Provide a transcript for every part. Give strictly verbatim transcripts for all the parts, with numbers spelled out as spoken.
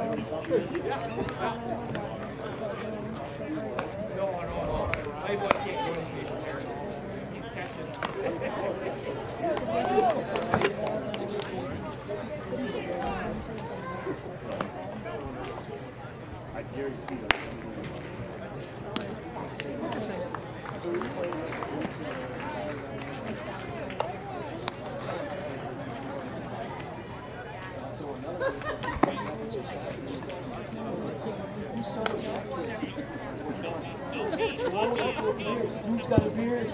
Who's got a beard?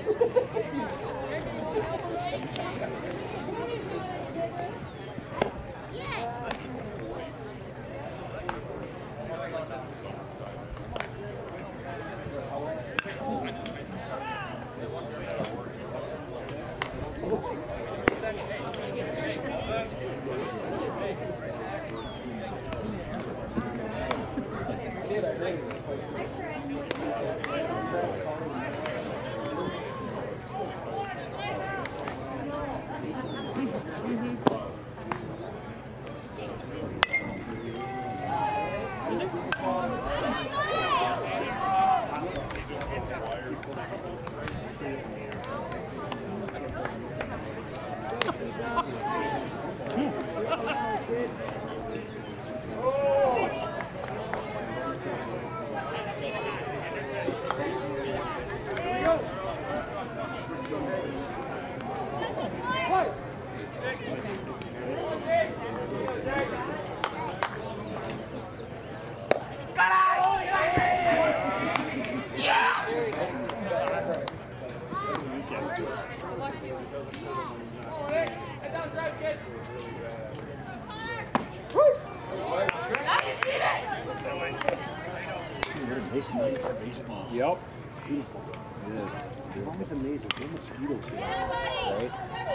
Yep. Beautiful. It is. It's always amazing. No mosquitoes here. Right?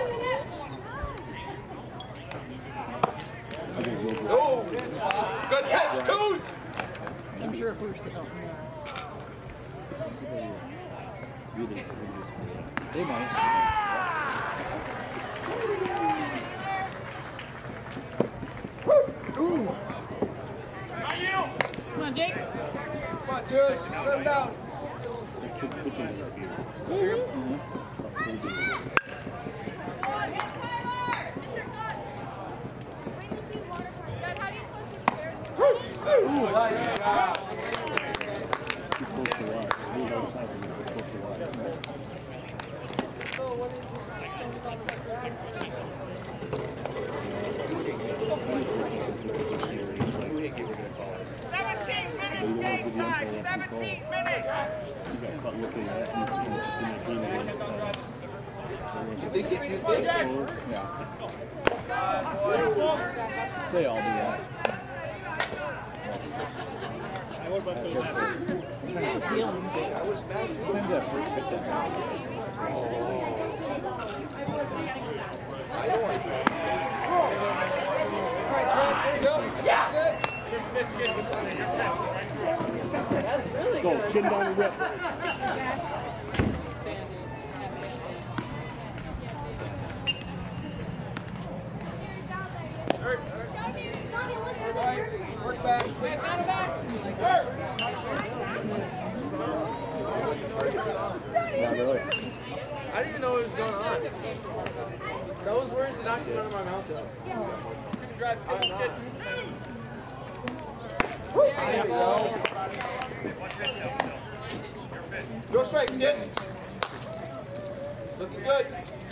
Oh! Good catch, Coos! I'm sure if we were sitting out here. They might. Ooh. Come on, Jake. Come on, Tush. Set him down. Nice job. Too close to water. He's outside when you're close to water. seventeen minutes game time! seventeen minutes! You got caught looking at it in that game against uh, You think it, you think? yeah. They all do that. What about the I was bad. Sometimes that first hit that back. I know I did. All right, Trent. Go. Yeah. That's really Go, good. chin down and rip. All right, work back. Yeah, really. I didn't even know what was going on. Those words did not get out of my mouth, though. There you go. No strikes, kid. Looking good.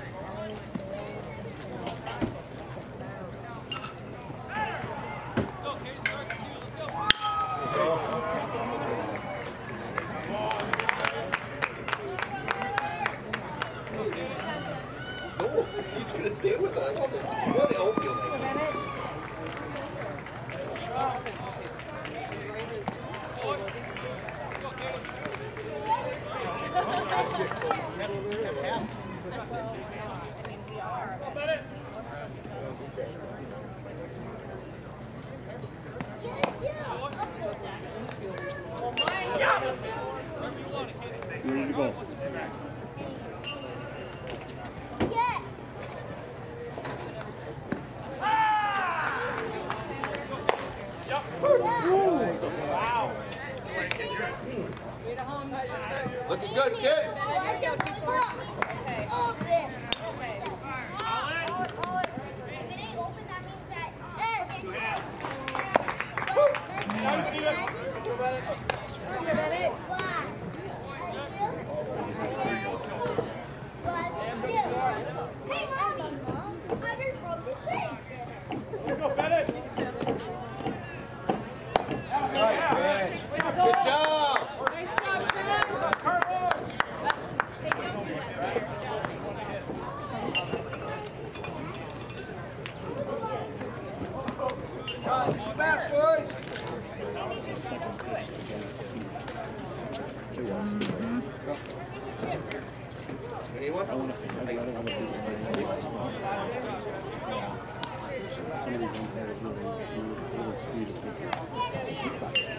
No, he's gonna stay with us. I love it. What the outfield? Ready to go. Yep. Looking good, kid. Good job. Back, boys. Anyone? I want to I don't want to do this. Some of these young players really, really, really speed is big.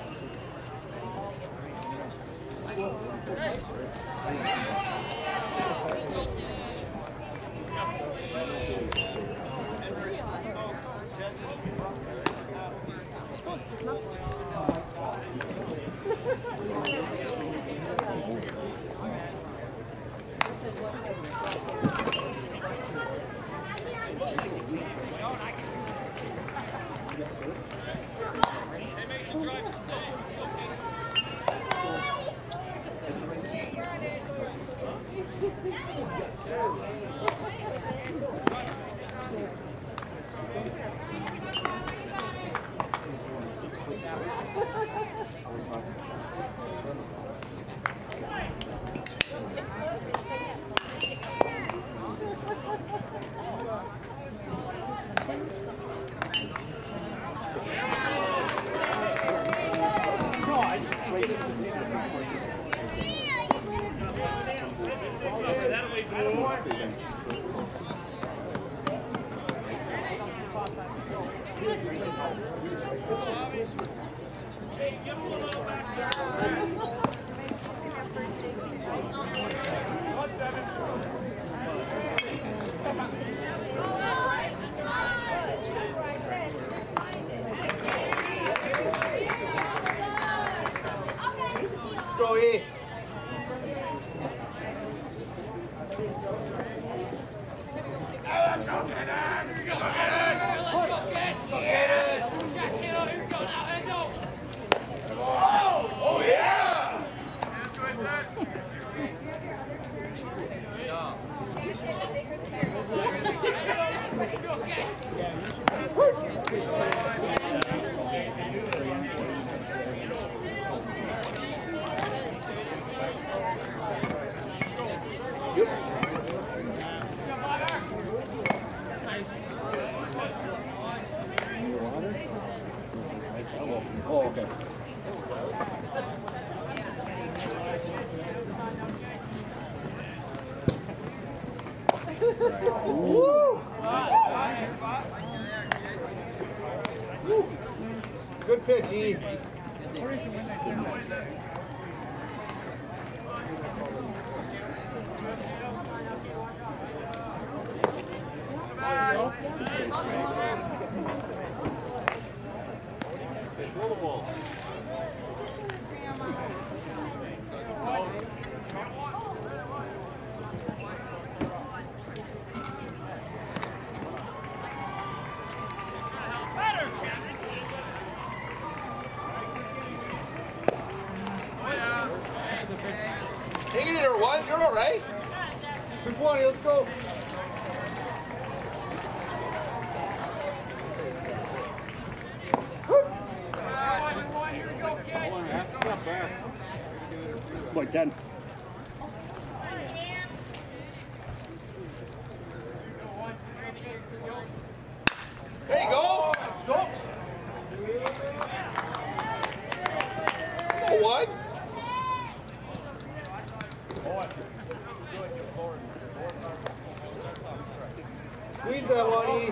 Go E. Oh yeah! Oh, okay. Woo! Good pitch, E. Hang it in there, one. You're all right. two twenty, let's go. Like ten. There you go. Stop. One. Squeeze that one, E.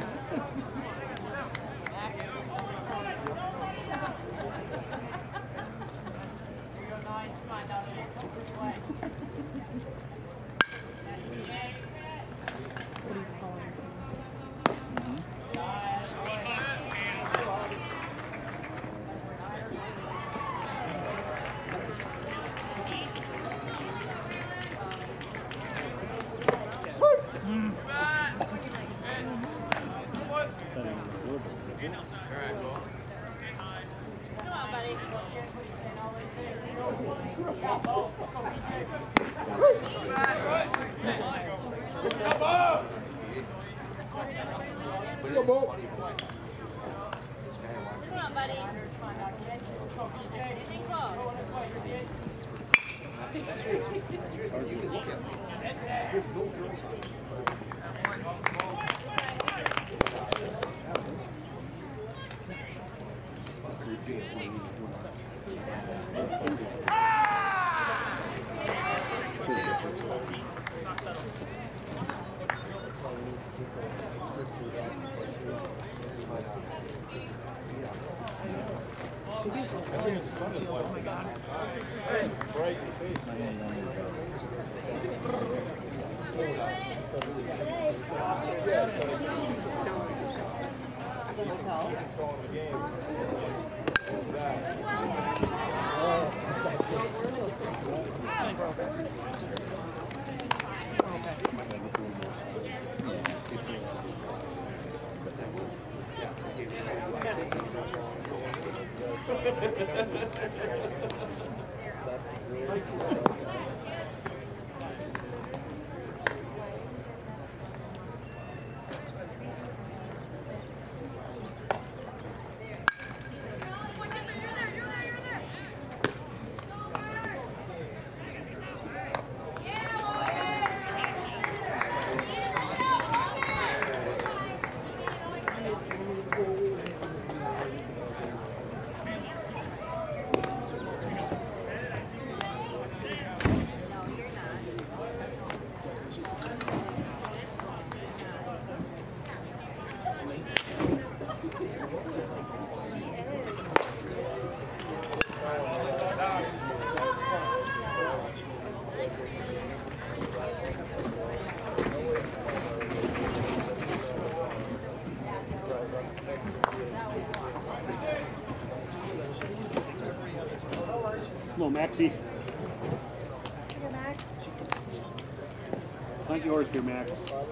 Come on, Maxie. Not yours here, Max.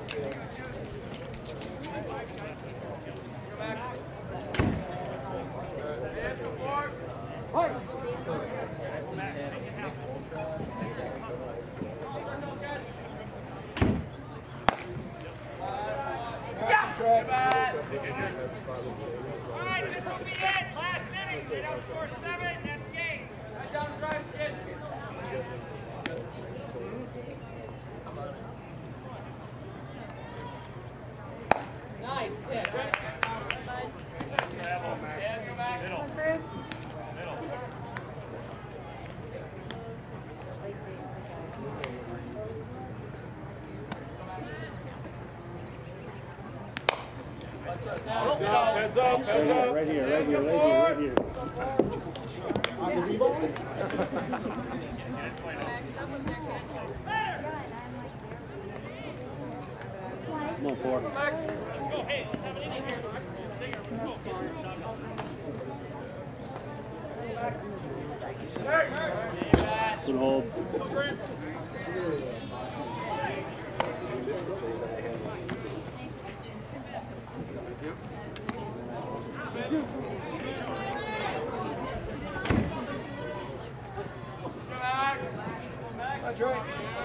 Heads up, heads up. Right here, right here, right here, right here. Come on, four. Good hold. That's right.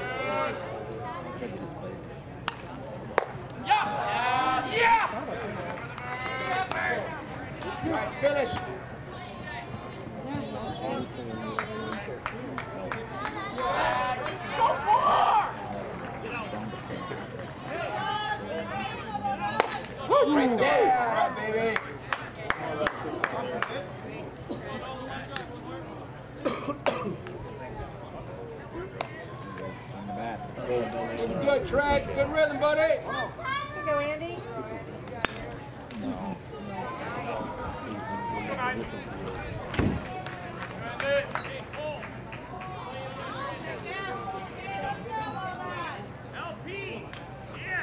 Yeah! Yeah! All right, finish. Go far! Right there, baby. Good track, good rhythm, buddy. Here you go, Andy. L P! Yeah!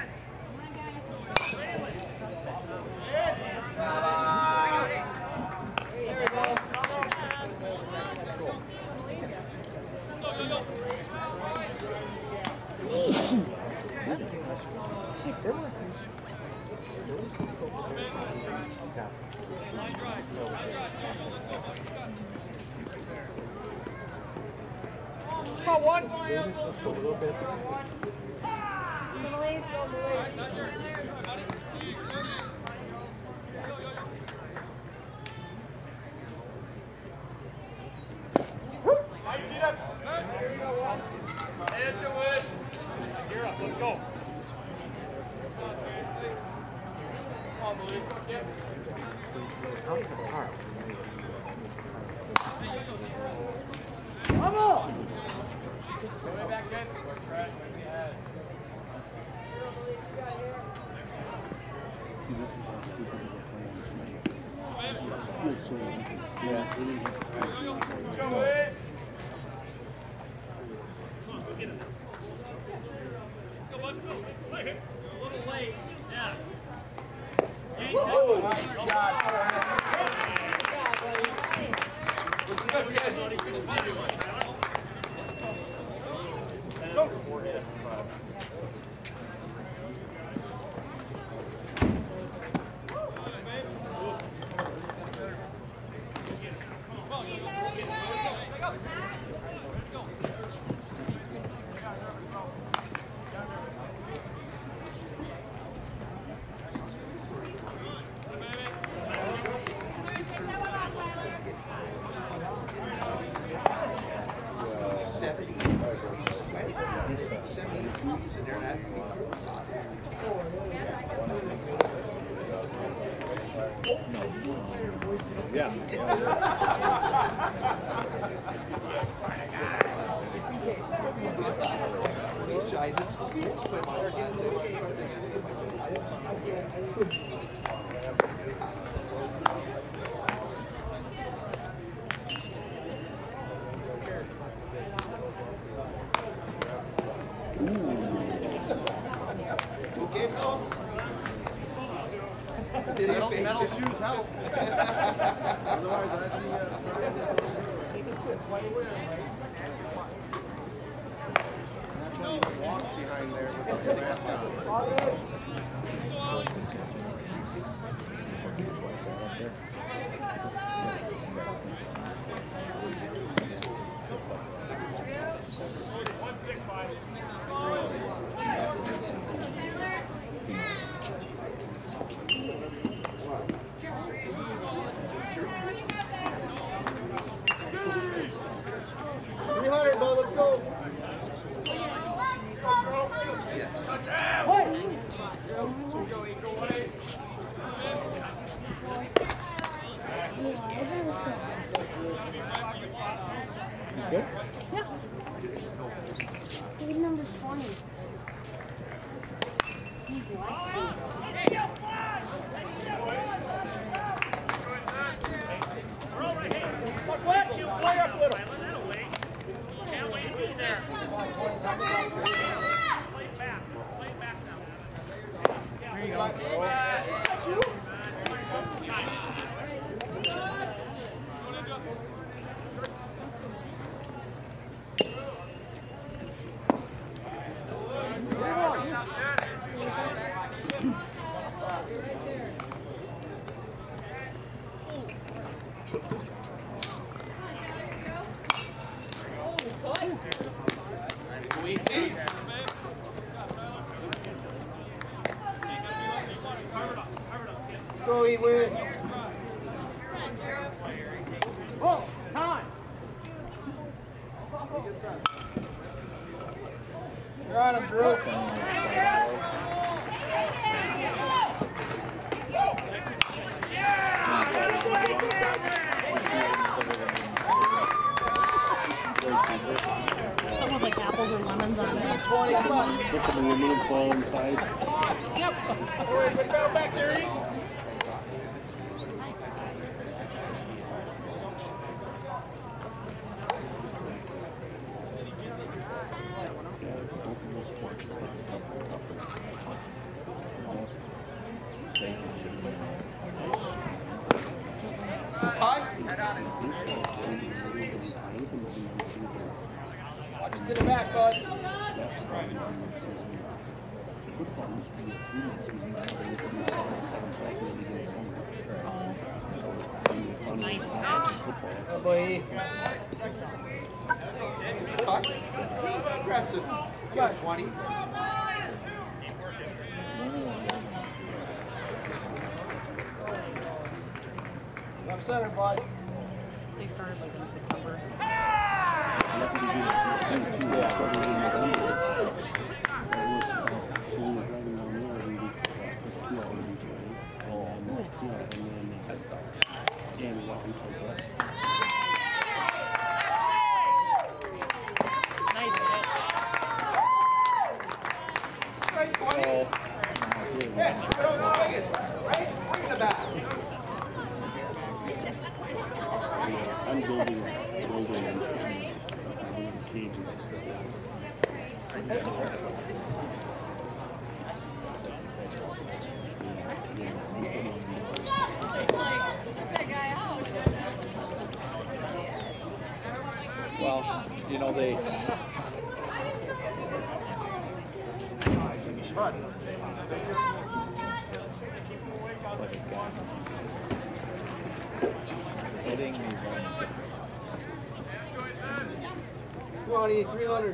Line drive. Come on, one. Let's go. Come on! Way back in. This is how stupid of a plan is. It feels so easy. Yeah, it really is. Go, Wiz. Oh, nice shot. Yeah. Metal, metal shoes help. Otherwise, I think uh, quite a win. That's why you walk behind there with the mask on. three hundred though, let's go. Good? Yeah. He's number twenty. He's Play up a little. Can't wait to be there. Play back. Play back now. There you go. Go eat with it. Oh, time. You're on him, Drew. Some with like apples or lemons on it. twenty bucks. Put some aluminum foil inside. Yep. All right, put that back there, eat. Watch it to the back, bud. Football used to be a three-month season. Now they used to be a seven, seven, seven, seven, seven, seven. football. Oh boy. Aggressive. Got twenty. Left center, bud. They started like in September. Lucky to get it too. It started in November. It was, uh, so we were driving down there, we did, uh, it was two hours each way. And then, yeah, and then, uh, and what we progressed. Nice hit. Right, twenty. So, Yeah, go swing it. Right? Swing in the back. I'm building, building a cage. Well, you know, they. Hitting me one. twenty, three hundred.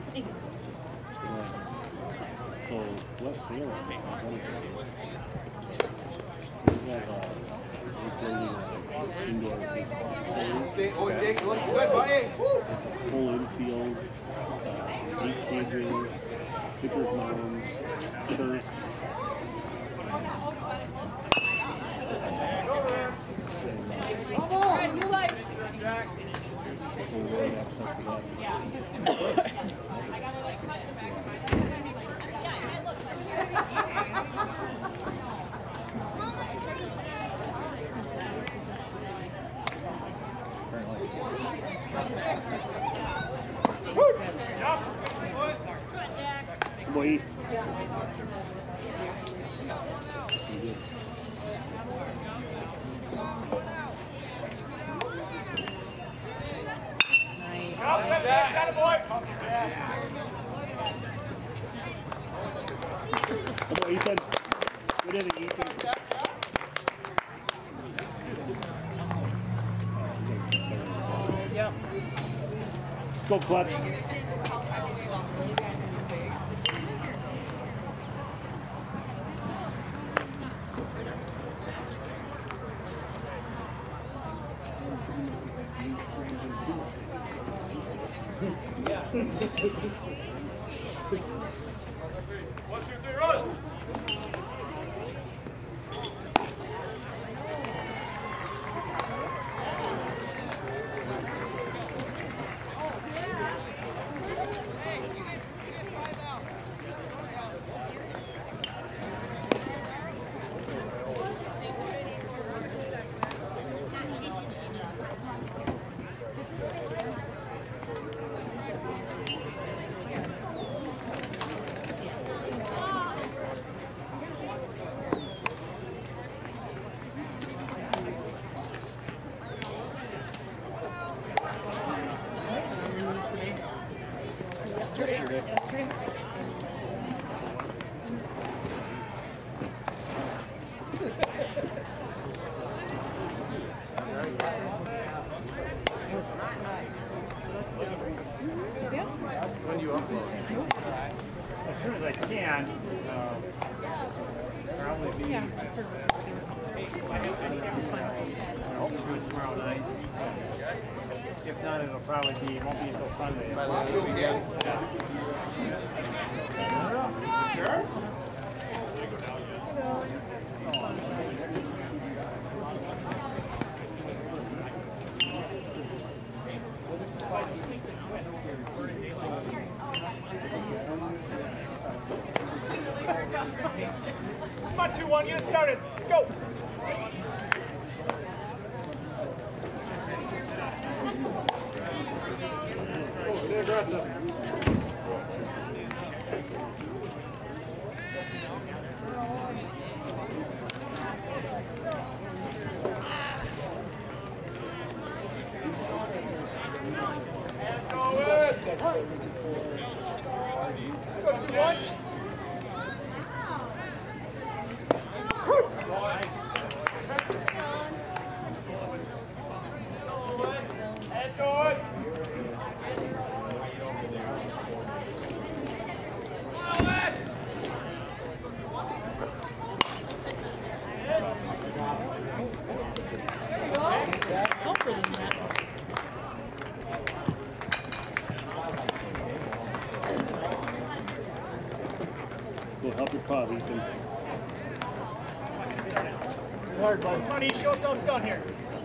So, West Salem, one of those. We have, uh, we're building an indoor baseball facility. Stay, oh, Jake, look good, buddy. Woo. It's a full infield, uh, eight cages, pitcher's mounds, turf. New life. So we're really access to that. Boy. Got it, boy. Come on, Ethan. Good inning, Ethan. Yep. Go clutch. One, two, three, run. Yesterday. Yesterday. When you upload. As soon as I can, uh, probably be. Yeah. Because there was something. It's fine. I hope to do it tomorrow night. If not, it'll probably be, it won't be until Sunday. Sure? Come on, two one, get us started. Let's go. Oh, stay aggressive. Go, two one. We'll help your father, Ethan. Hard, bud. Come on, E, show us how it's done here.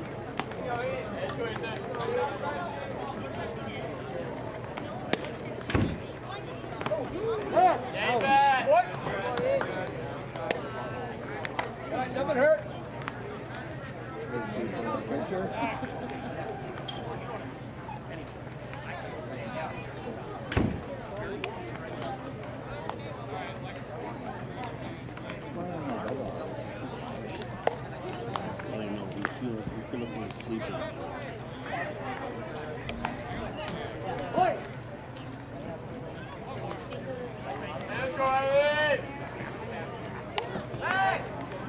What? Nothing hurt. I don't know. We feel, we feel like we're sleeping. Let's go, Evan! Hey!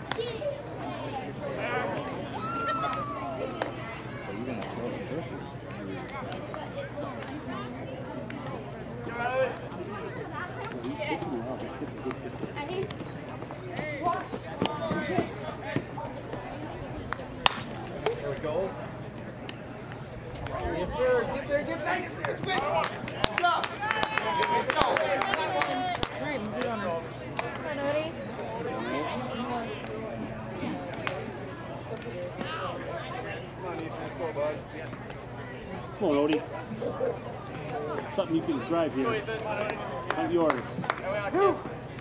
There we go. Yes, sir. Get there, get there, get there. Quick. Stop. Go. Right, move it on. Come on, Odie. Come on, Odie. Something you can drive here. Not yours. Woo.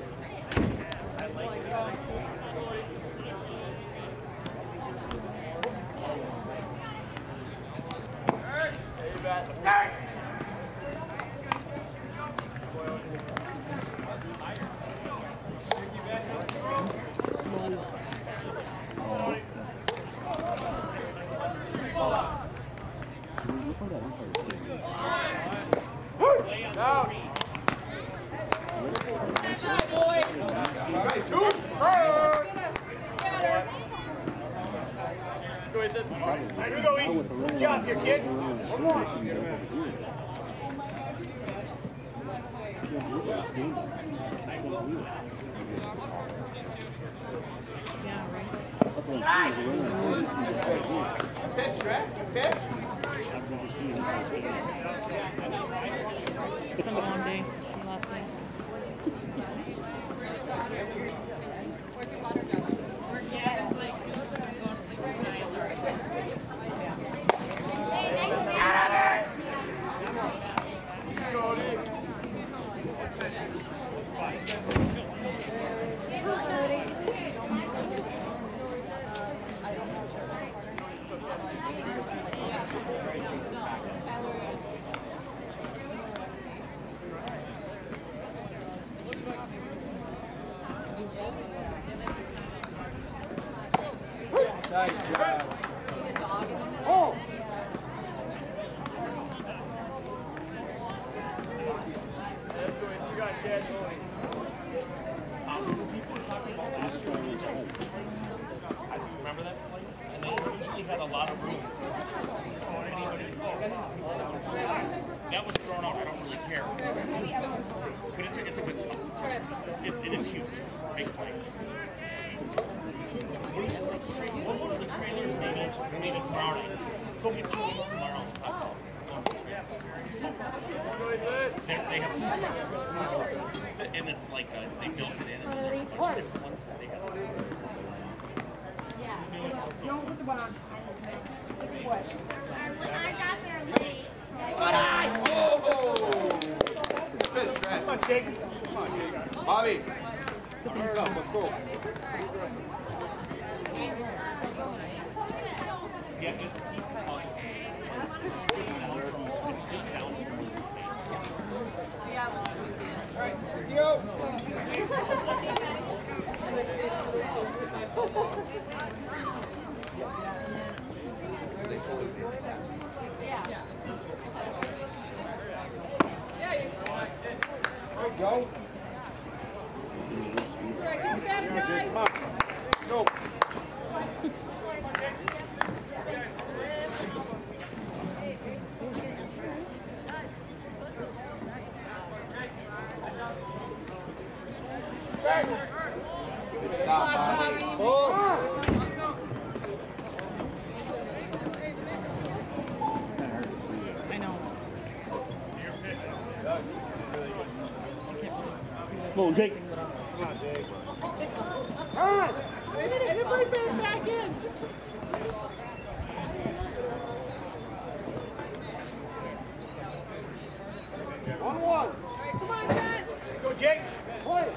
Here we go, E. Good job here, kid. Yeah, right. That's what I'm saying. Pitch, right? Pitch. It's been a long day. It's the last day. Nice job. Oh! Remember that place? And they usually had a lot of room for anybody. That was thrown out. I don't really care. But it's a, it's a good spot. It's, it is huge. It's a big place. We'll go to the trailers maybe, maybe tomorrow night. Go get two wings tomorrow. They they have food trucks. Food trucks. And it's like, uh, they built it in. And a bunch of different ones where they have Don't put the one on. Six foot. When I got there late. Come on, Jake. Come on, Jake. Bobby. Fire it up. Let's go. Yeah, it's, it's, it's just down to the state. All right, here you go. There you go. Come on. Go. Come on, Jake. Come on, Jake. All right. Everybody back in. One one. Come on, guys. Go, Jake. Play.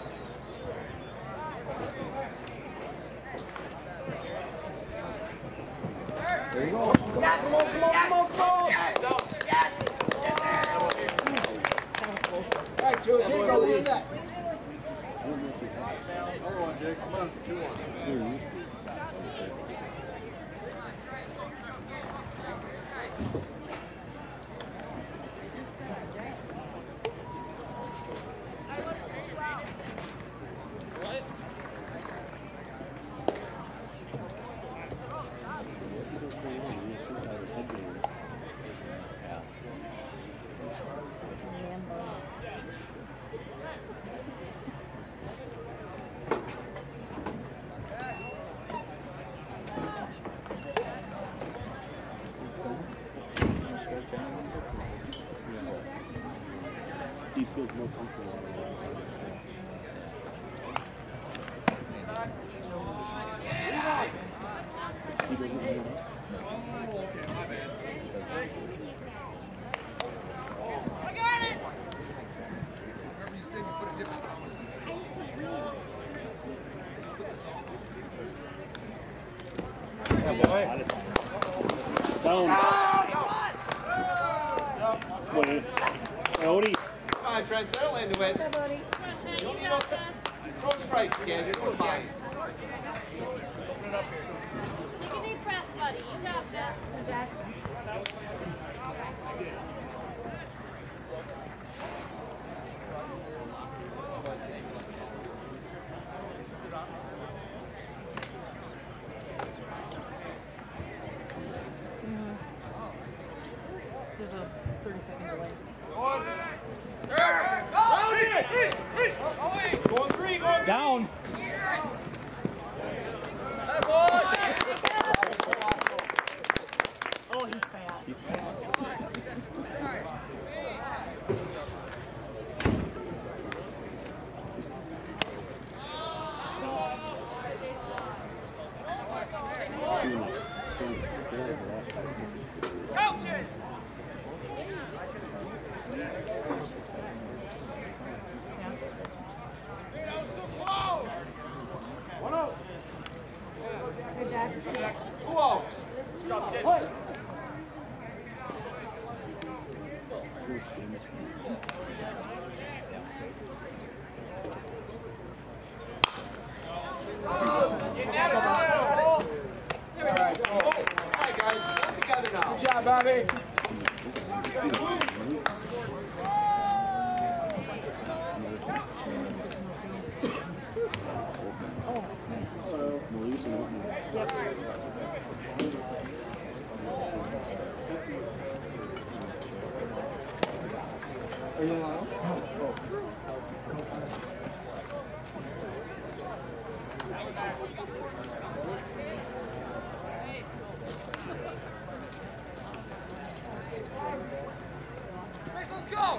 There you go. Yes. Come on, come on, come on, come on. Yes. Yes. All right, Joe. Jake, go lead that. Hold on, Jake. Come on. two one. He feels more comfortable. He doesn't know. I got it! Down. Wait. Odie. Come on, Trent. Settle into it. Hey, buddy. You don't need no throw strikes again. You're doing fine. Take a deep breath, buddy. You got this. Hey, Jack. There's a thirty second delay. Going three, going Down. Oh, he's fast. He's fast. Coaches! one oh. Hey, Jack. Two outs. All right, guys. Get together now. Good job, Bobby. Let's go!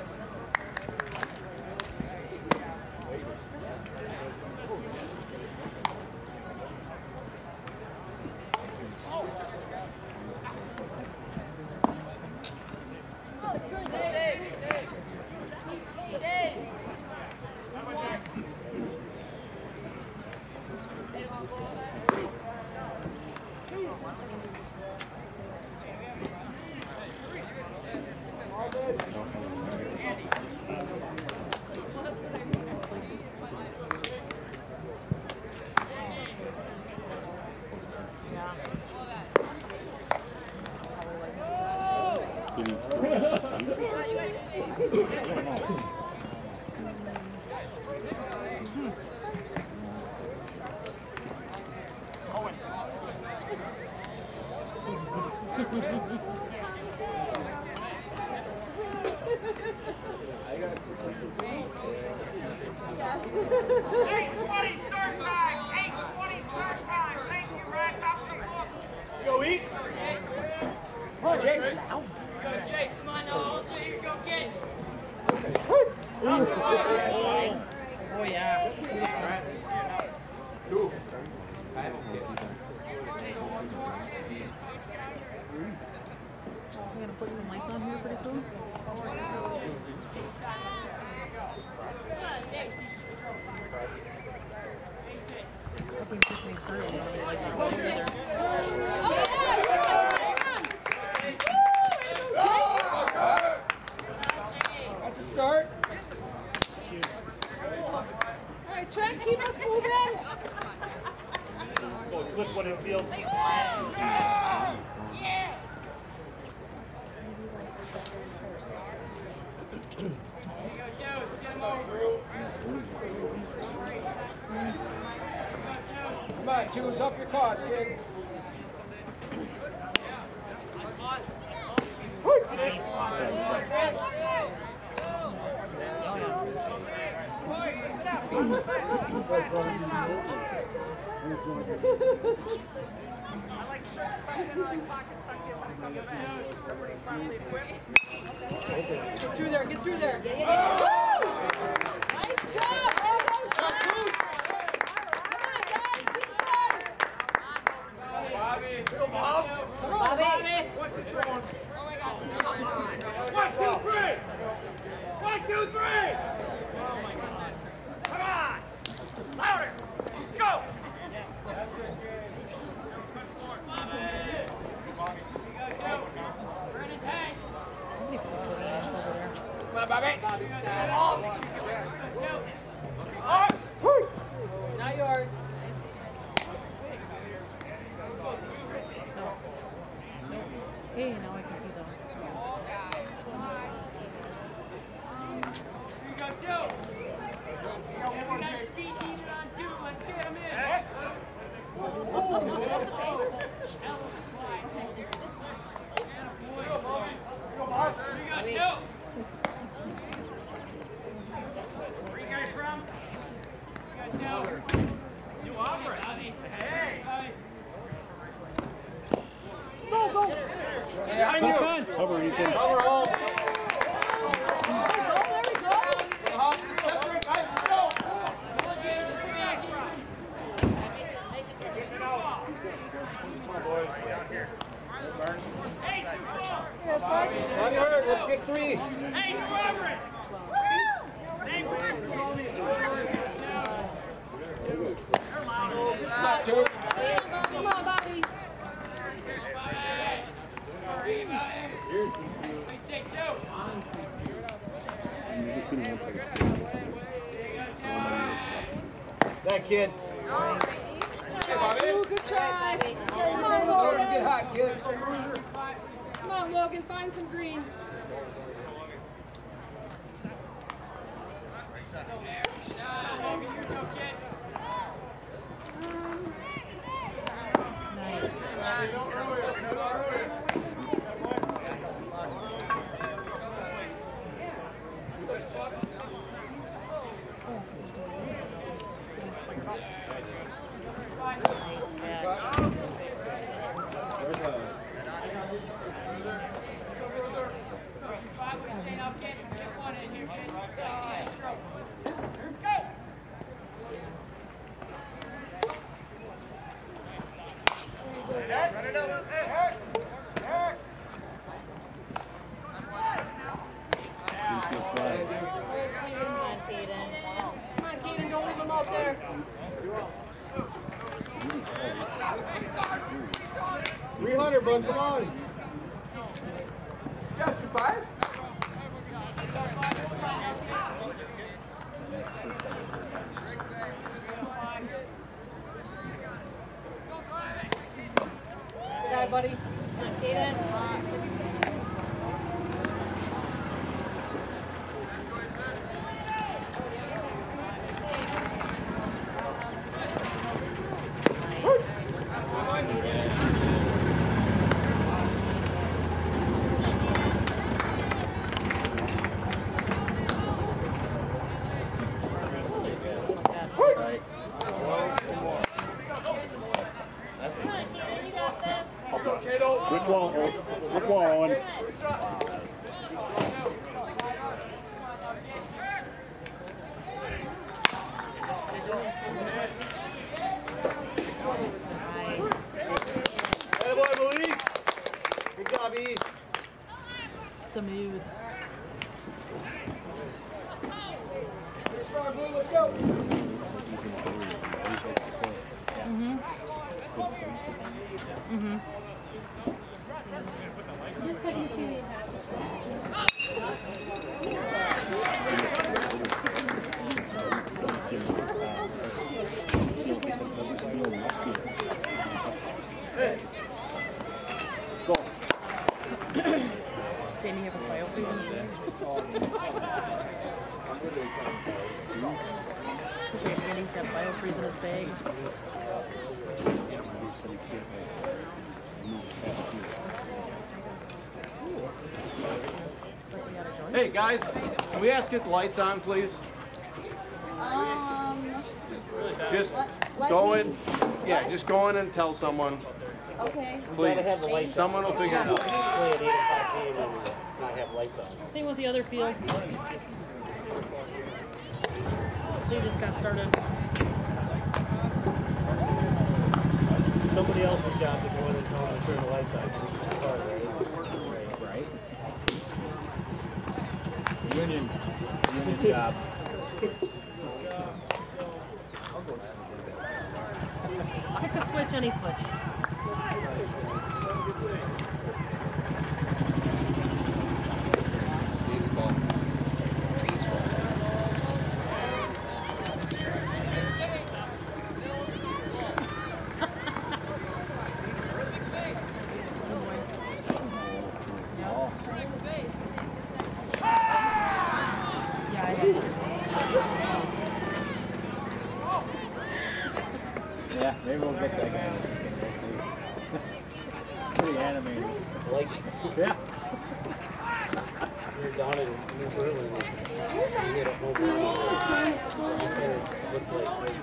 eight twenty start time! eight twenty start time! Thank you, right top of the book! Go eat. Come on, Jake. Go, Jake, come on now, also here, go get it! Oh, yeah. Two. We're gonna put some lights on here pretty soon. I think just makes sense. Lights are all together. That's a start. All right, Trent, keep us moving. Go twist one infield. Come on, choose up your cause, kid. Get through there, get through there. Nice job. Bobby. Bob. Bobby. One, two, three! One, two, three! Come on! Louder! Let's go! Come on, Bobby. Not yours. Hey, now I can see them. You got two! You got one more speed eater on two. Let's get him in! You got two! Where you guys from? You got two. New Aubrey. Hey! Go, go. Behind you. Cover, you can. Cover home. There we go. Off the step three, guys, let's go. On your hurt, let's get three. Hey, New Aubrey! Hey, Two. Come on, Bobby. take two! You can see the one place. That kid. Hey, Bobby. Good try. Come on, Logan. Get hot, kid. Come on, Logan. Find some green. three hundred, bud, come on. You got two five? Good eye, buddy. Come on, Kaden. Good ball. Good ball, Owen. Bobby. Smooth. Let's go. Mm-hmm. Mm-hmm. Just like you see. Go. Sandy, you have a file, please? Okay, Andy's got bio freeze in his bag. Hey guys, can we ask to get the lights on, please? Um. Just Let, let go me- in. Yeah, What? just go in and tell someone, Okay. please. Someone will figure it out. Play at eight o'clock game and not have lights on. Same with the other field. They just got started. Somebody else's job to go in and tell them to turn the lights on. Right? Union. Union job. Pick a switch, any switch. Yeah, I did. Yeah, maybe we'll get that guy. Pretty animated. Like, Yeah. you're down in New Berlin. You hit a home run. It looked like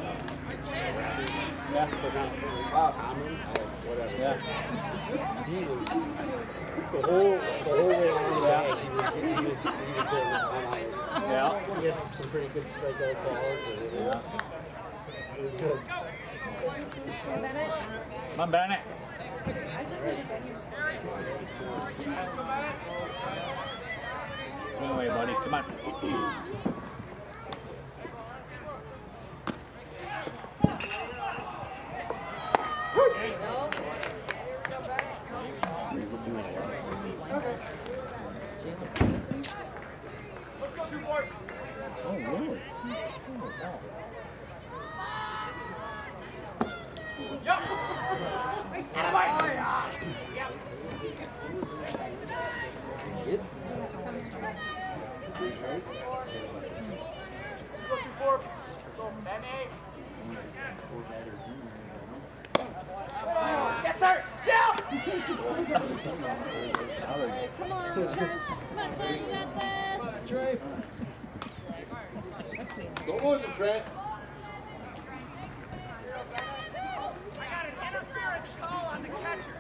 Yeah. common or whatever. Yeah. He was the whole the whole way around the bag. He was he was he was putting it on. Yeah. He had some pretty good strikeout balls. And it was it was good. Come on, Bennett. Swing away, buddy. Come on. Oh, really? Yes, sir. Yeah. Come on, Trent. Come on, Trent. You got this. Don't lose him, Trent. I got an interference call on the catcher.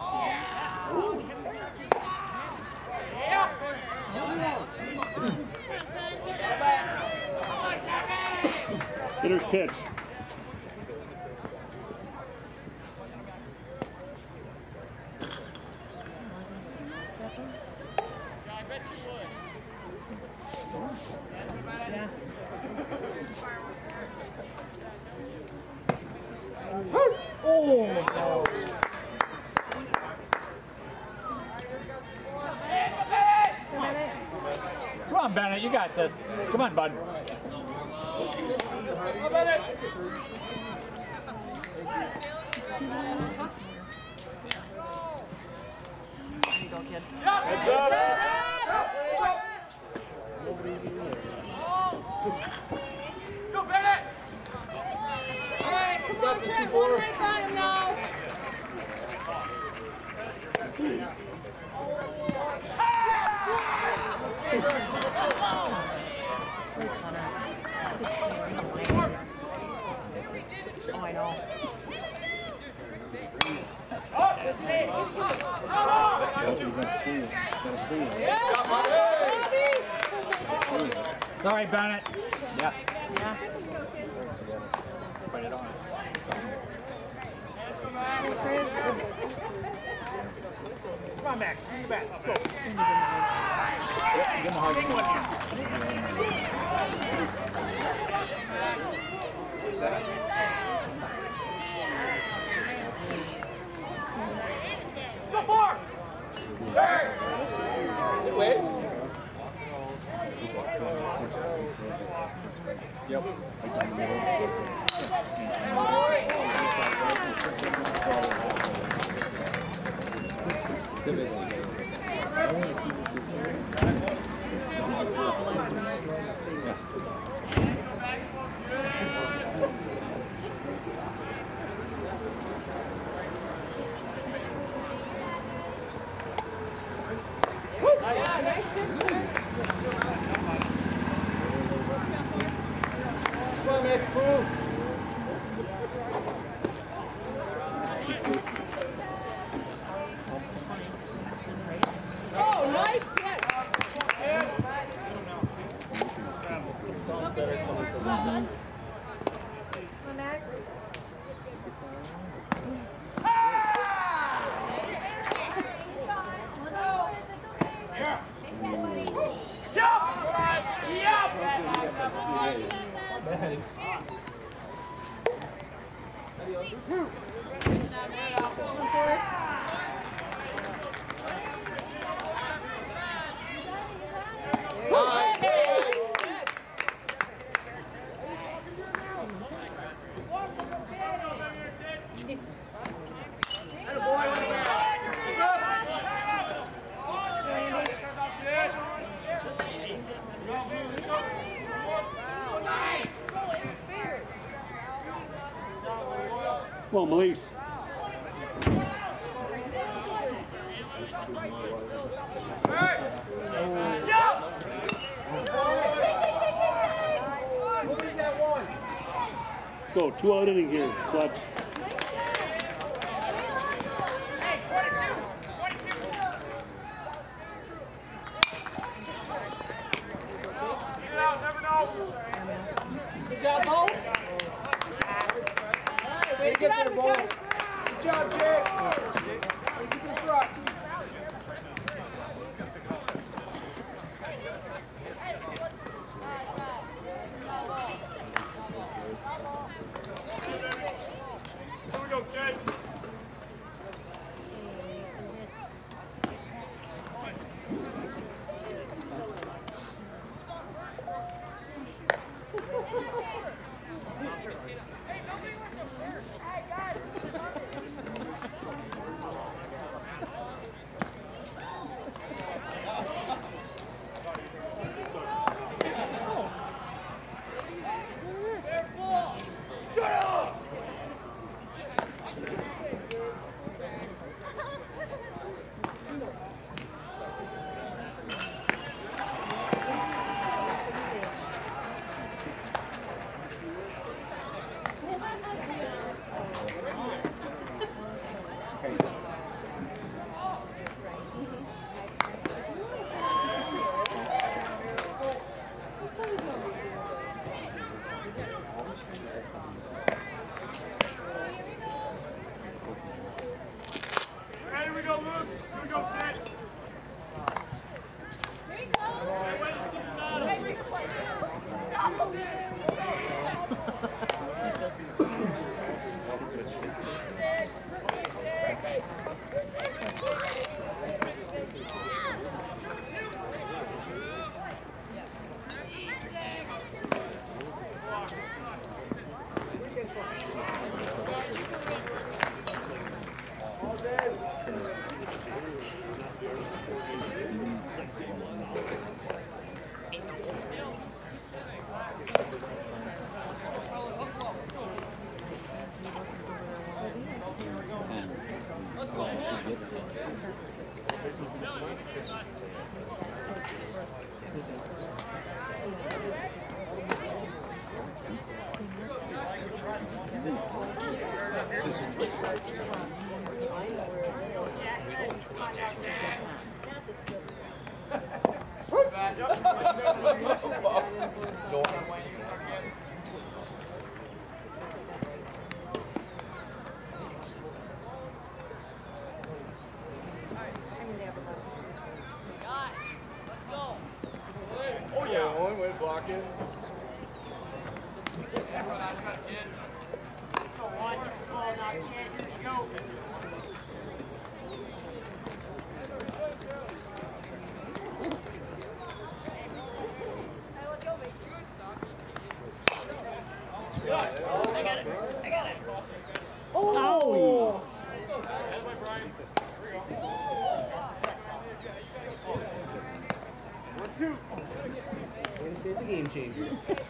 Hitter's pitch. Oh, no. Come on, Bennett. You got this. Come on, bud. There you go, kid. Heads up. Go, Bennett. All right, come on, Trent. One right by him now. Oh, I know. It's all right, Bennett. Yeah. Yeah. Put it on. Hey, Chris. Come on, Max. Swing the bat. Let's go. Give him a hug. Swing one here. Go for it. Hey. Good ways. Yep. Right down the middle. Come on, Max, move. Oh, nice catch. Sounds better coming from this side. Come on, Max. Come on, Melise. Go, two out inning here, clutch. Hey, twenty-two! twenty-two! Get it out, never know! Good job, Bo. Way to get there, Bo. Good job, Jake. Keep it truck. Here we go, kid! Hey, here we go, Luke! Here we go, kid! Hey, way to see the battle! I mean, Oh! Way to save the game changer.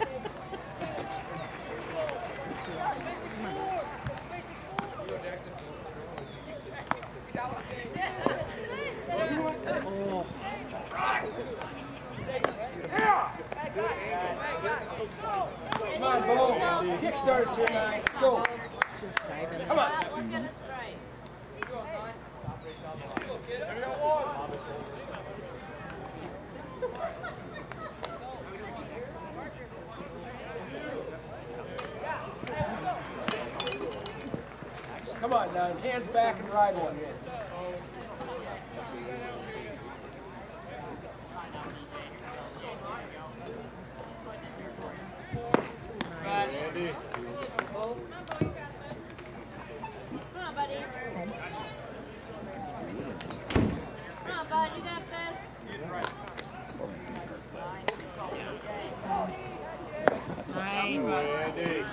Come on, Bo. Kickstarters here, nine. Let's go. Come on. Come on, nine. Hands back and ride one here. Come on, buddy. Come on, bud. You got this. Nice.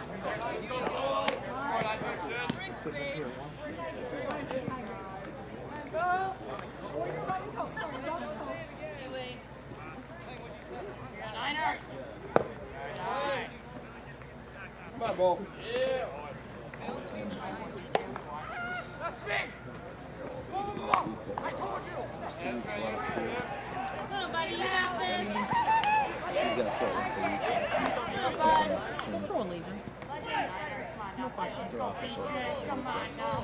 Niner. Come on, Bo. Come on, buddy. You got this. He's gonna throw it. So Come on, bud. I'm throwing Legion. No question. Come on, now.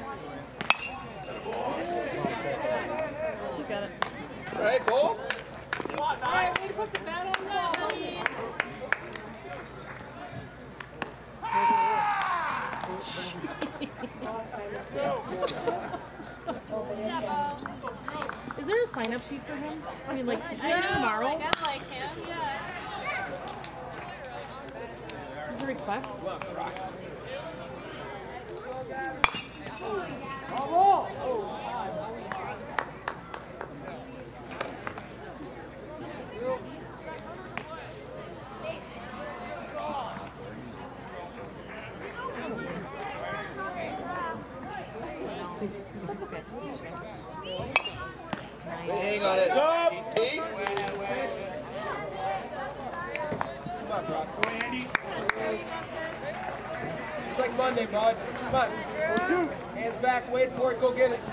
You got it. All right, Bo. All right, we put the bat on the wall, buddy. Is there a sign-up sheet for him? I mean, like, is I there know, tomorrow? like, I like him, yeah. Is there a request? That's okay. Hang on it. Up. Pete. Come on, Brock. Just like Monday, bud. Come on. Hands back, wait for it, go get it.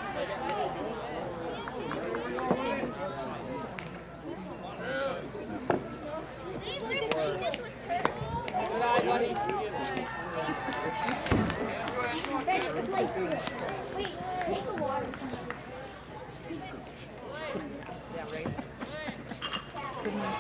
Yeah, right. Goodness.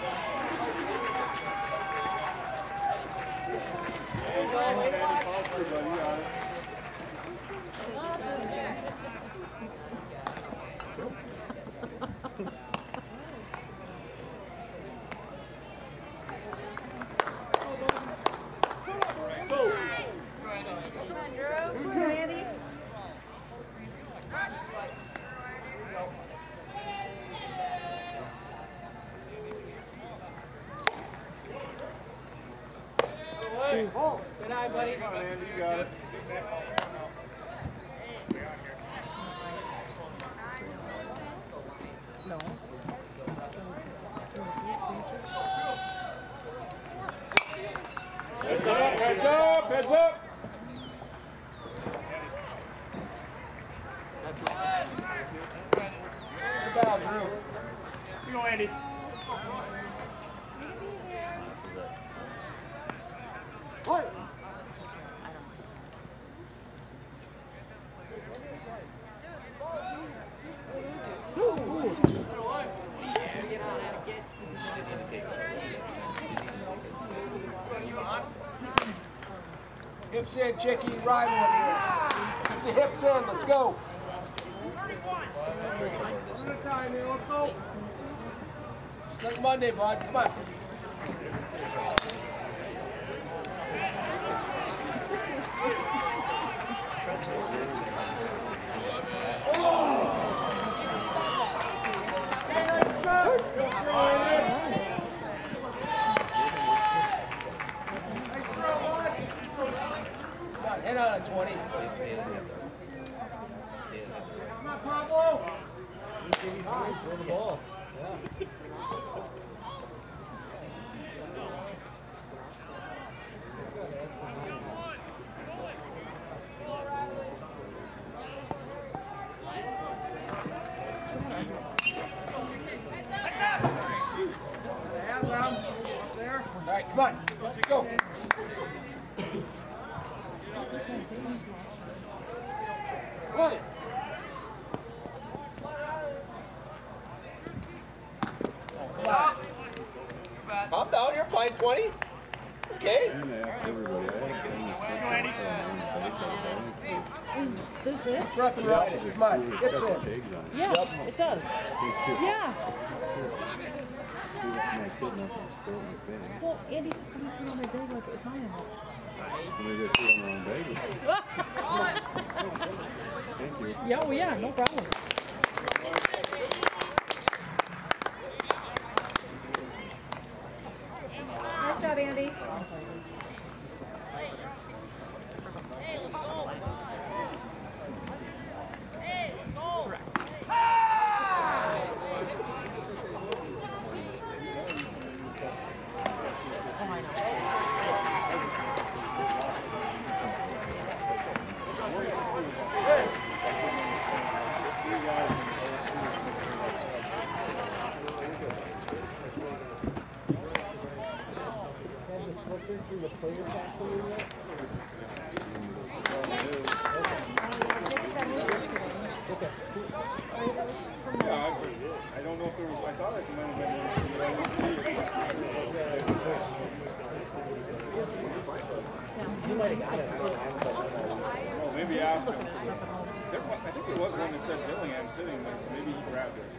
Good eye, buddy. Come on, Andy, you got it. No. Heads up, heads up, heads up. Good ball, Drew. You go, Andy. Hips in, Chicky. Ride one here. Keep the hips in. Let's go. One at a time here. Let's go. Just like Monday, bud. Come on. Hit on it, twenty. Come on, Pablo. Throw the ball. Yeah. All right, come on. Let's go. Calm down, you're playing twenty. Okay. I'm gonna ask everybody. I have been the same Is this it? Breath and ride it. Come on. Hips in. shakes on it. Yeah, it does. Yeah. My kid nothing still in the thing. Well, Andy said something put on their bag like it was mine. And they got put on their own baby. Thank you. Yeah, well, yeah, no problem. Nice job, Andy. I don't know if there was, I thought it might have been, but I didn't see it. You might have got it. Oh, maybe ask him. There, I think there was one that said Dillingham sitting there, so maybe he grabbed it.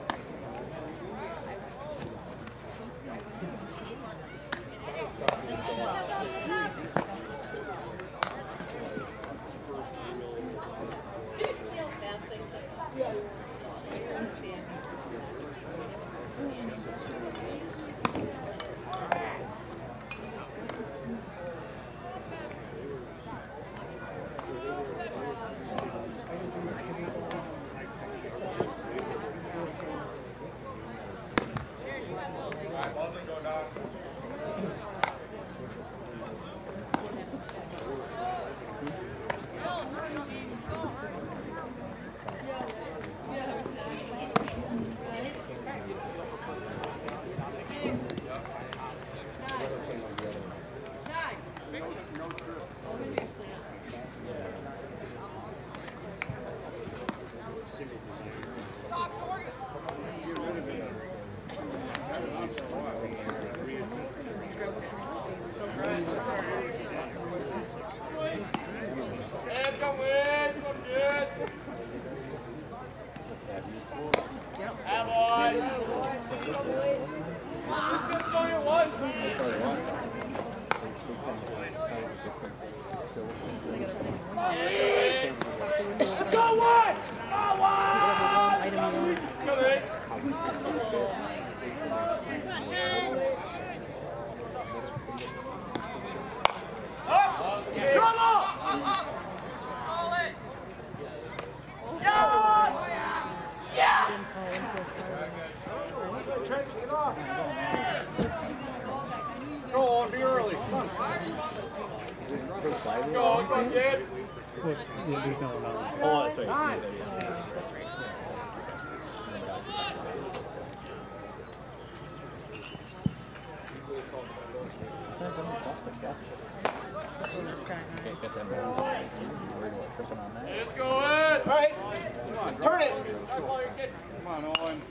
Let's go in! Alright, turn it! Come on, Owen.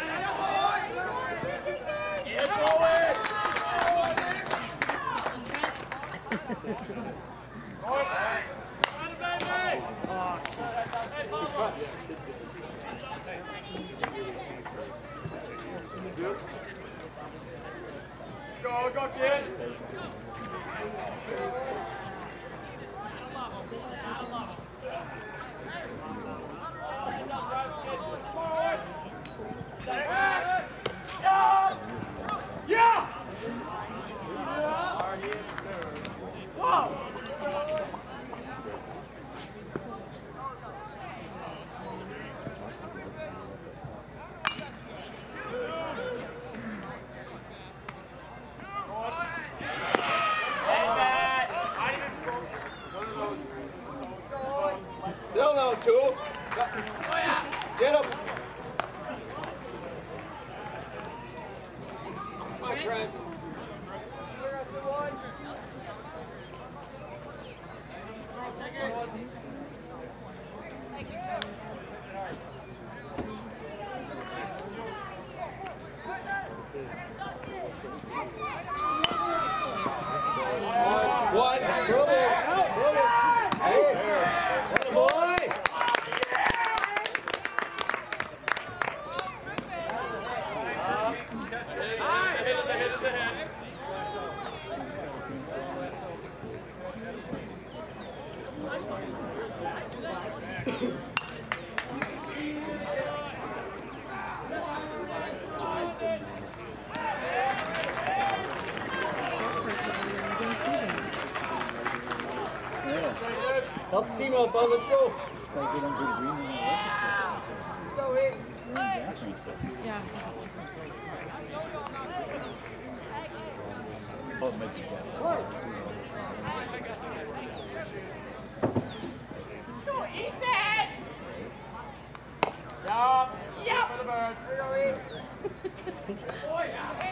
Get going! Go! go, kid. Yeah! Whoa! Still down two. Get him. Come on, Trent. One. Trouble. Trouble. Hey. Atta boy. Help the team out, bud. Let's go. Yeah. Oh, it makes you gas. Eat that! Yeah, yeah, for the birds. Boy,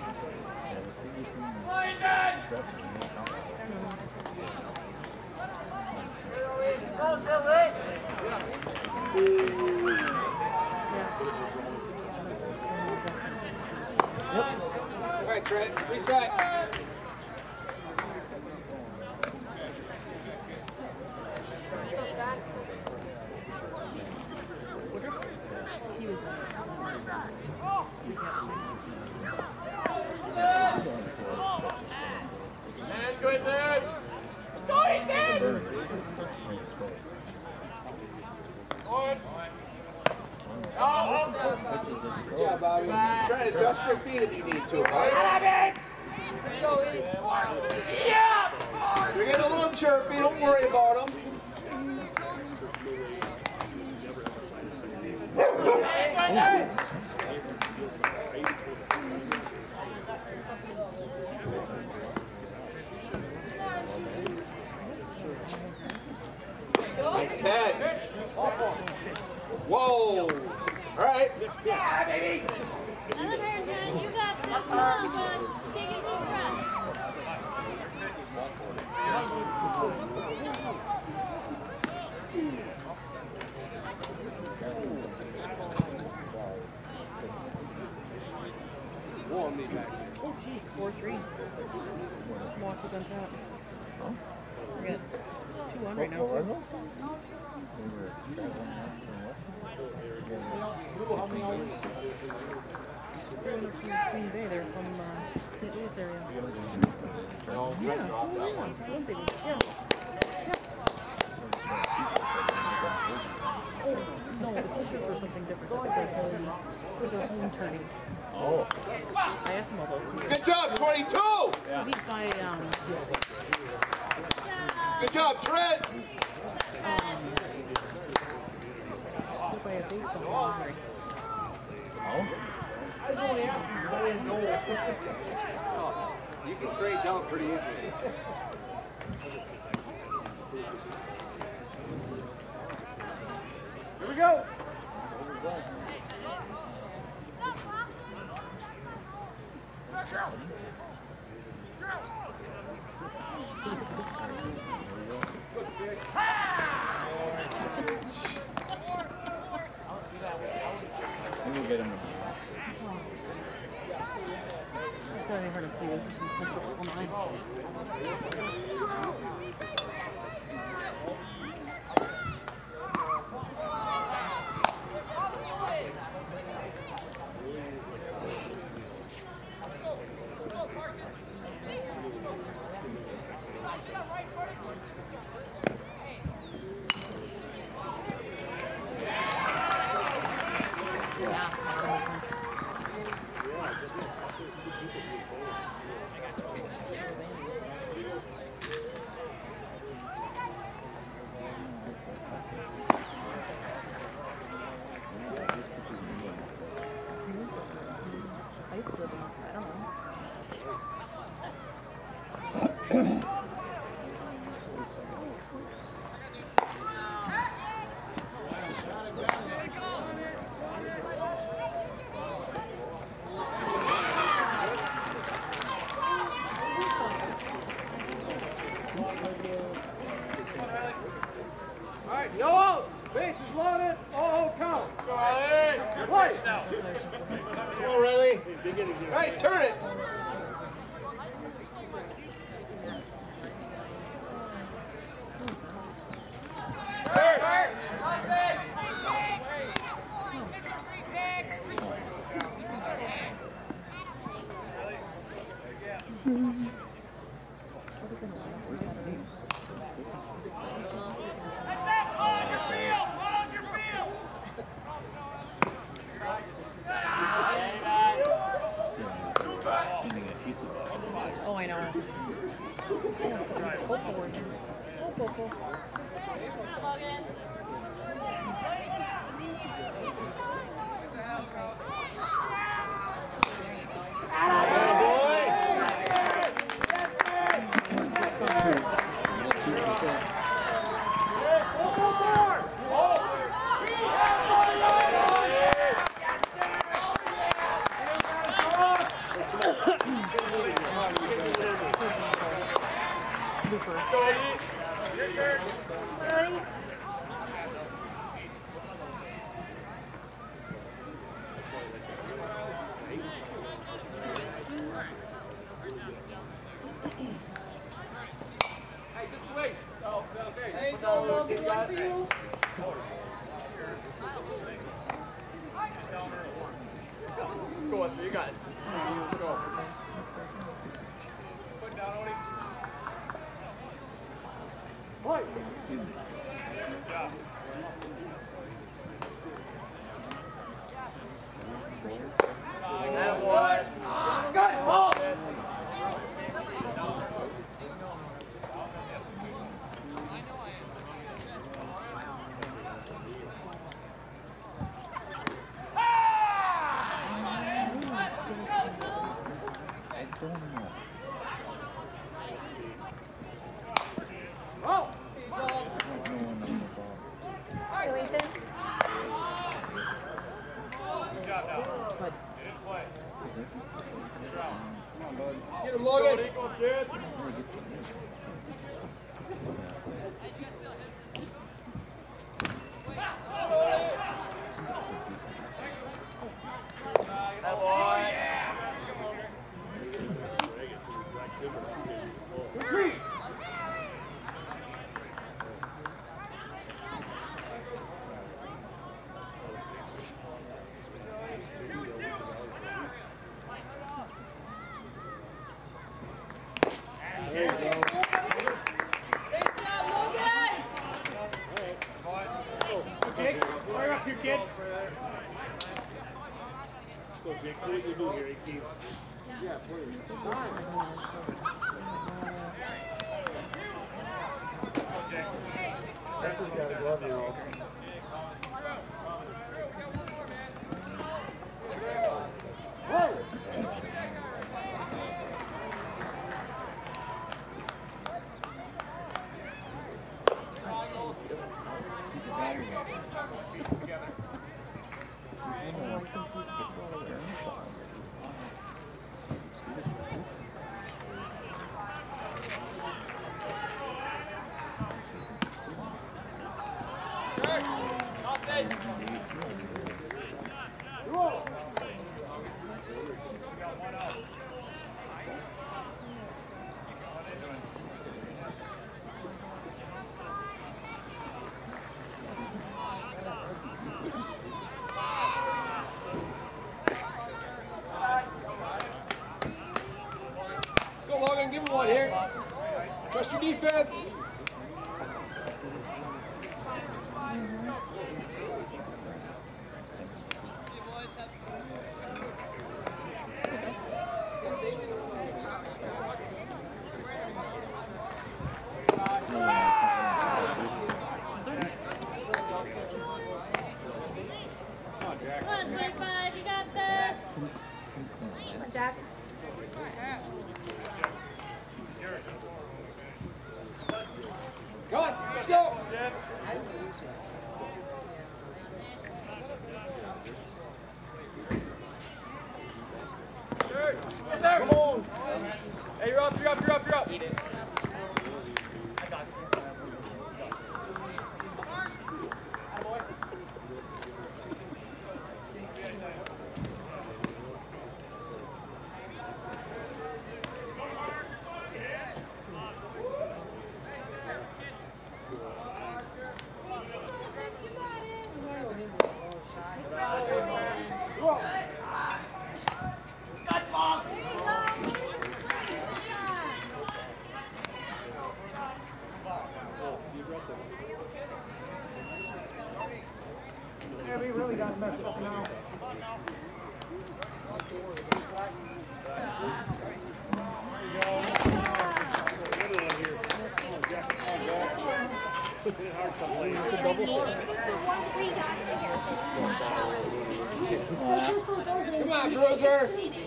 All right, Trent. Reset. He was like, you can't say Let's go, Ethan! Let's go, Ethan! Good job, Bobby. Try to adjust your feet if you need to, right? Yeah! You're getting a little chirpy. Don't worry about them. Catch. Whoa. All right. Yeah, baby! Another Jen, you got this. Come on, bud. Take a deep breath. Oh, geez, four three. Milwaukee's on top. We're at two one right now, too. They're not from Green Bay, they're from uh, Saint Louis area. Yeah, oh yeah, I think they did. Yeah. Oh, no, the t-shirts were something different. It was like home, they're home turning. Oh. I asked him all those. Good job, twenty-two. So he's by, um, Good job, Trent. um, he's by a base down in Missouri. Oh. I was only asking because I didn't know. You can trade down pretty easily. Here we go! Maybe we'll get him. I thought I heard him say it. It's like, oh, my. Right, turn it. Oh, I know. Oh, go forward. Go, go, go. There you go, Logan. One for you. Go on, you got it. Let's go. Put down, Odie. Point. Good job. That was good ball. Get him, Logan. That boy. Retreat. There you go. Nice job, Logan. Jake, fire up your kid. Go, Jake. What did you do here, Keith? Yeah, please. That's just got a glove now. Whoa! Go, Logan. Give him one here. Trust your defense. Jack. Go on, let's go. Come on. Hey, you're up, you're up, you're up, you're up. Eat it. I got you. Yeah, they really got messed up now. Come on, Bruiser.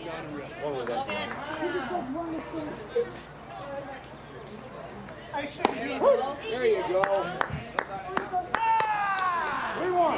There you go. We won.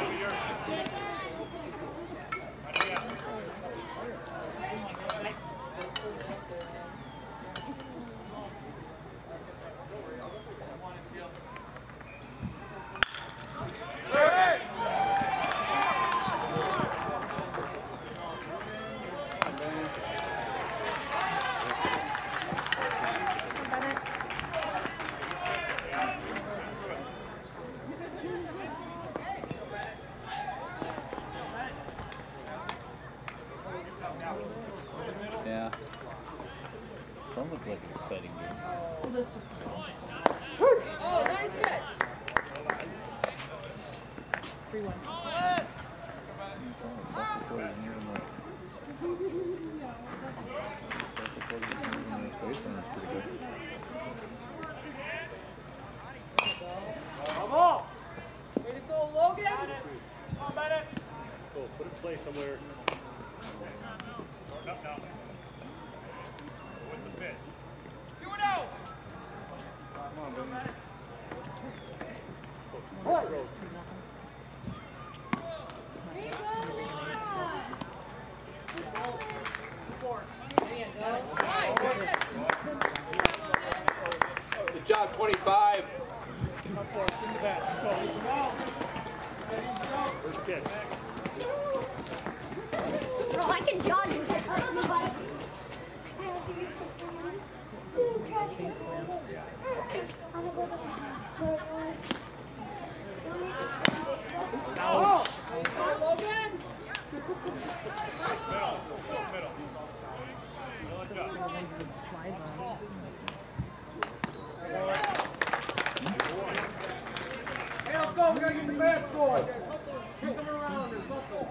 Yeah. Sounds like an exciting game. Oh, nice catch. three one. Come on. Way to go, Logan. Come on, Bennett. Go, put it play somewhere. Up now. With the pitch. Two and out. Come on, Benny. Good job, twenty-five. Up for us in the back. Let's go. First pitch. Bro, I can jog you. Oh! Logan. Middle. Middle. Middle adjust. Slides on. Hey, let's go. We gotta get the bats going. Kick them around or something.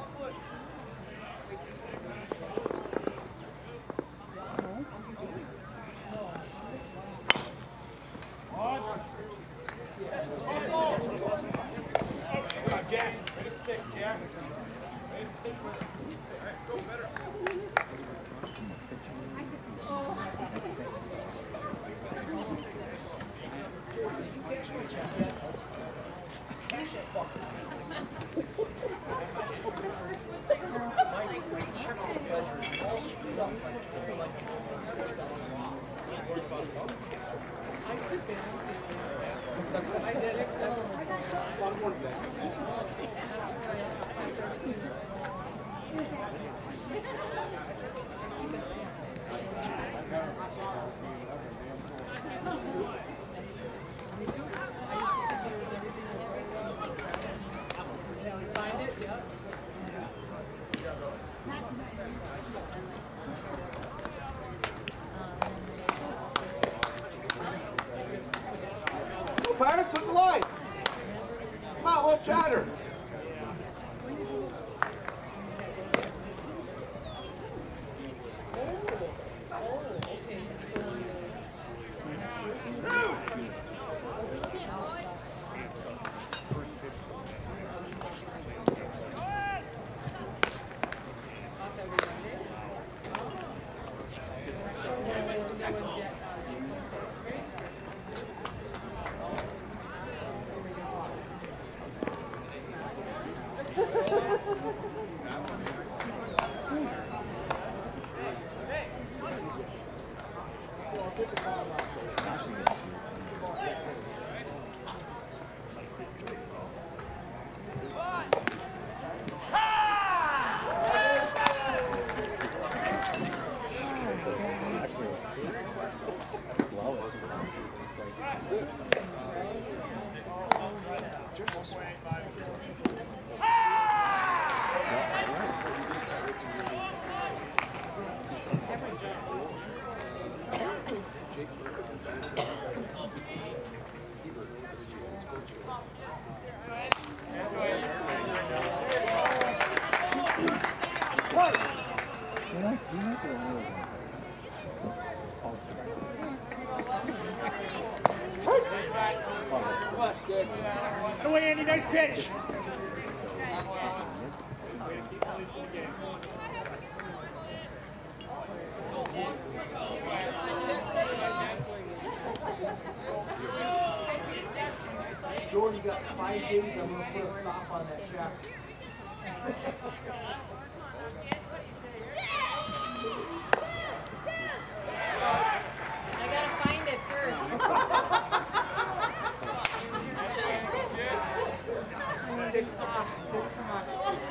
Jack. Ready to stick, Jack. Ready to stick with it. All right, go better. Pirates with the line. Come on, let's chatter. Get away, Andy. Nice pitch. Jordan, you got five days. I'm going to put a stop on that check. I gotta find it first. Take it off. Take it off.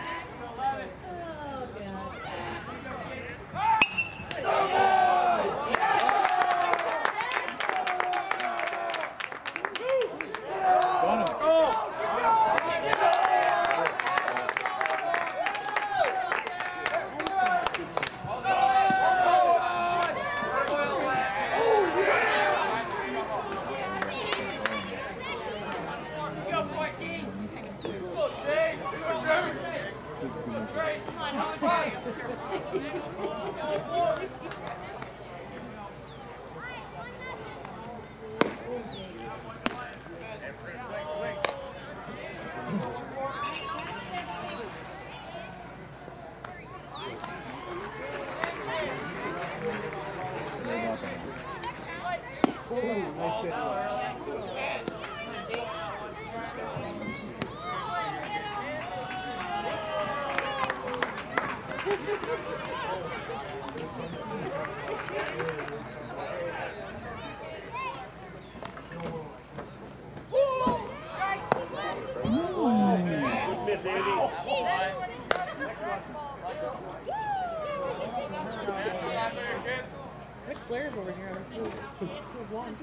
Ric Flair's over here on field. Field one.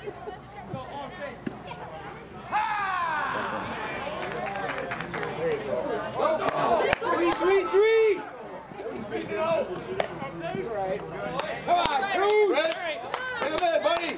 Three, three, three! That's all right. Come on, two! Take a minute, buddy!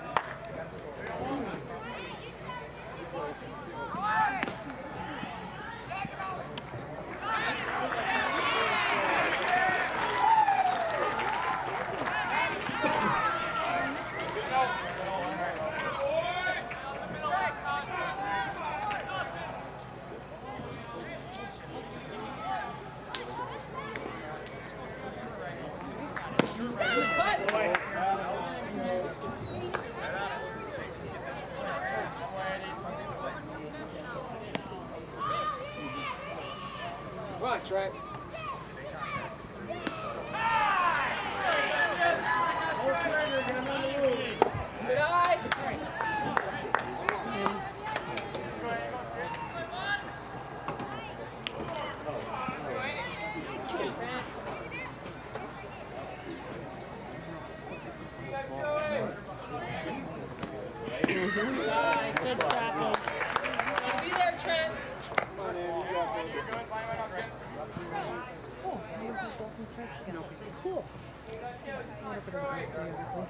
Come on, Trent. Good eye. Good stop. Be there, Trent. Oh, maybe we'll pull some strikes again. Cool. I wonder if it doesn't work for you, Nicole.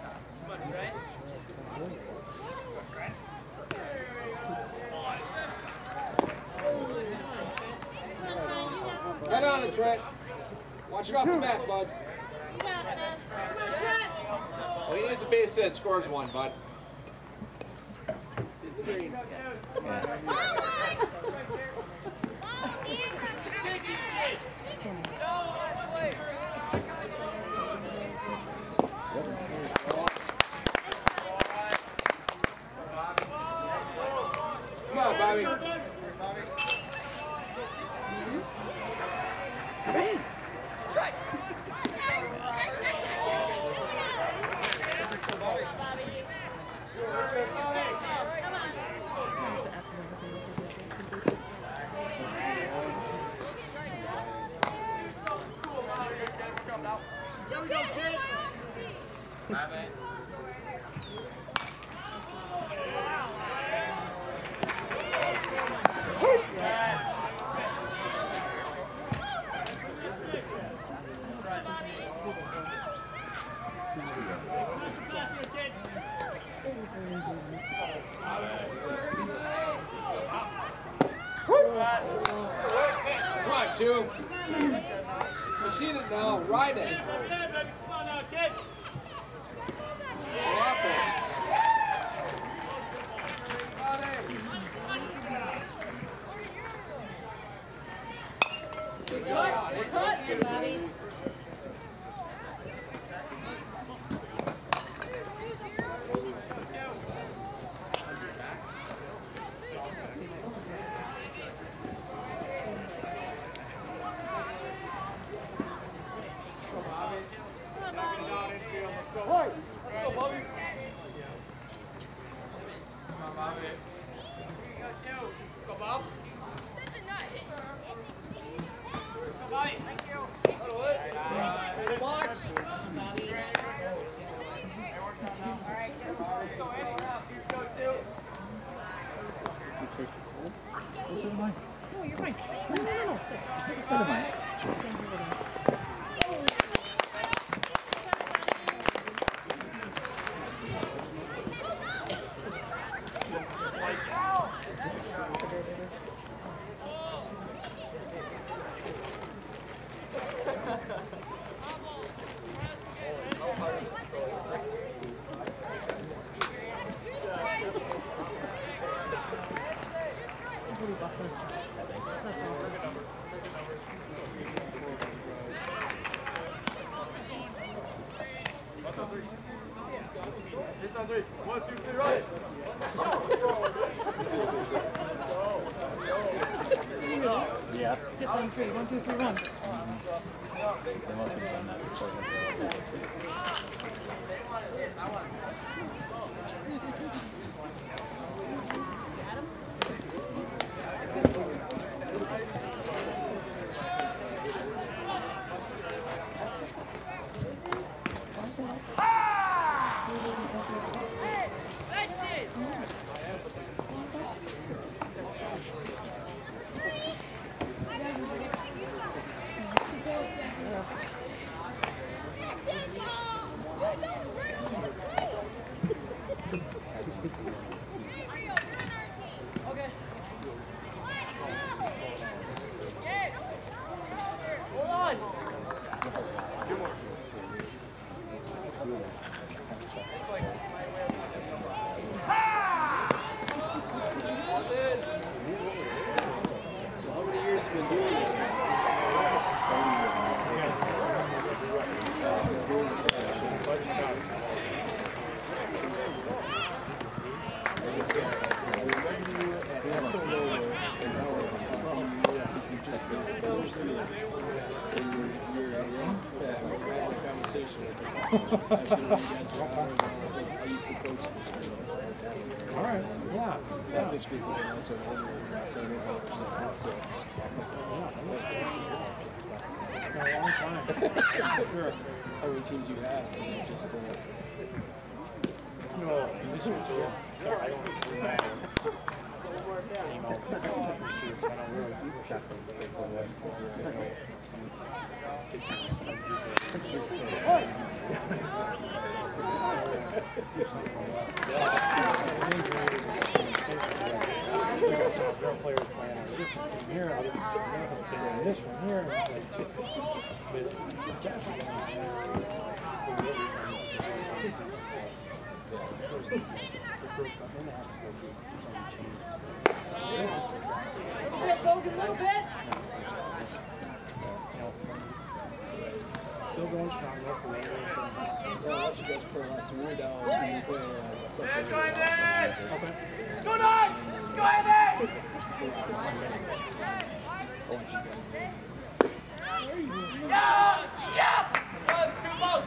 Right on it, Trent. Watch it off the bat, bud. Come on, Trent. All he needs a base hit, scores one, bud. Hit the green. Come on, Bobby. Come on, two. You seen it now. Ride it. Come on now, kid. Go up there. Good job. Cut, Bobby. No, you're fine. No, no, no, no. Sit. Sit. Sit. Stand here with him. One, two, three, right. Yes. Gets on three. One, two, three, run. They must have done that before. That's going to be guys who are I used to coach this year. All right, yeah. At this group, and also over seventy-five percent. So, For a long time. Sure. how many teams you have? Is it just the. No, this year too. So I don't really matter. You know, I don't really check Real players playing on this one from here, other people playing this from here. But A little bit. still going strong, though, for later. Well, I'll let you guys play last year down. And play uh, something. Let's go, Evan! Okay. Go, Nine! Go, Evan! Yeah! Yeah! Let's come on!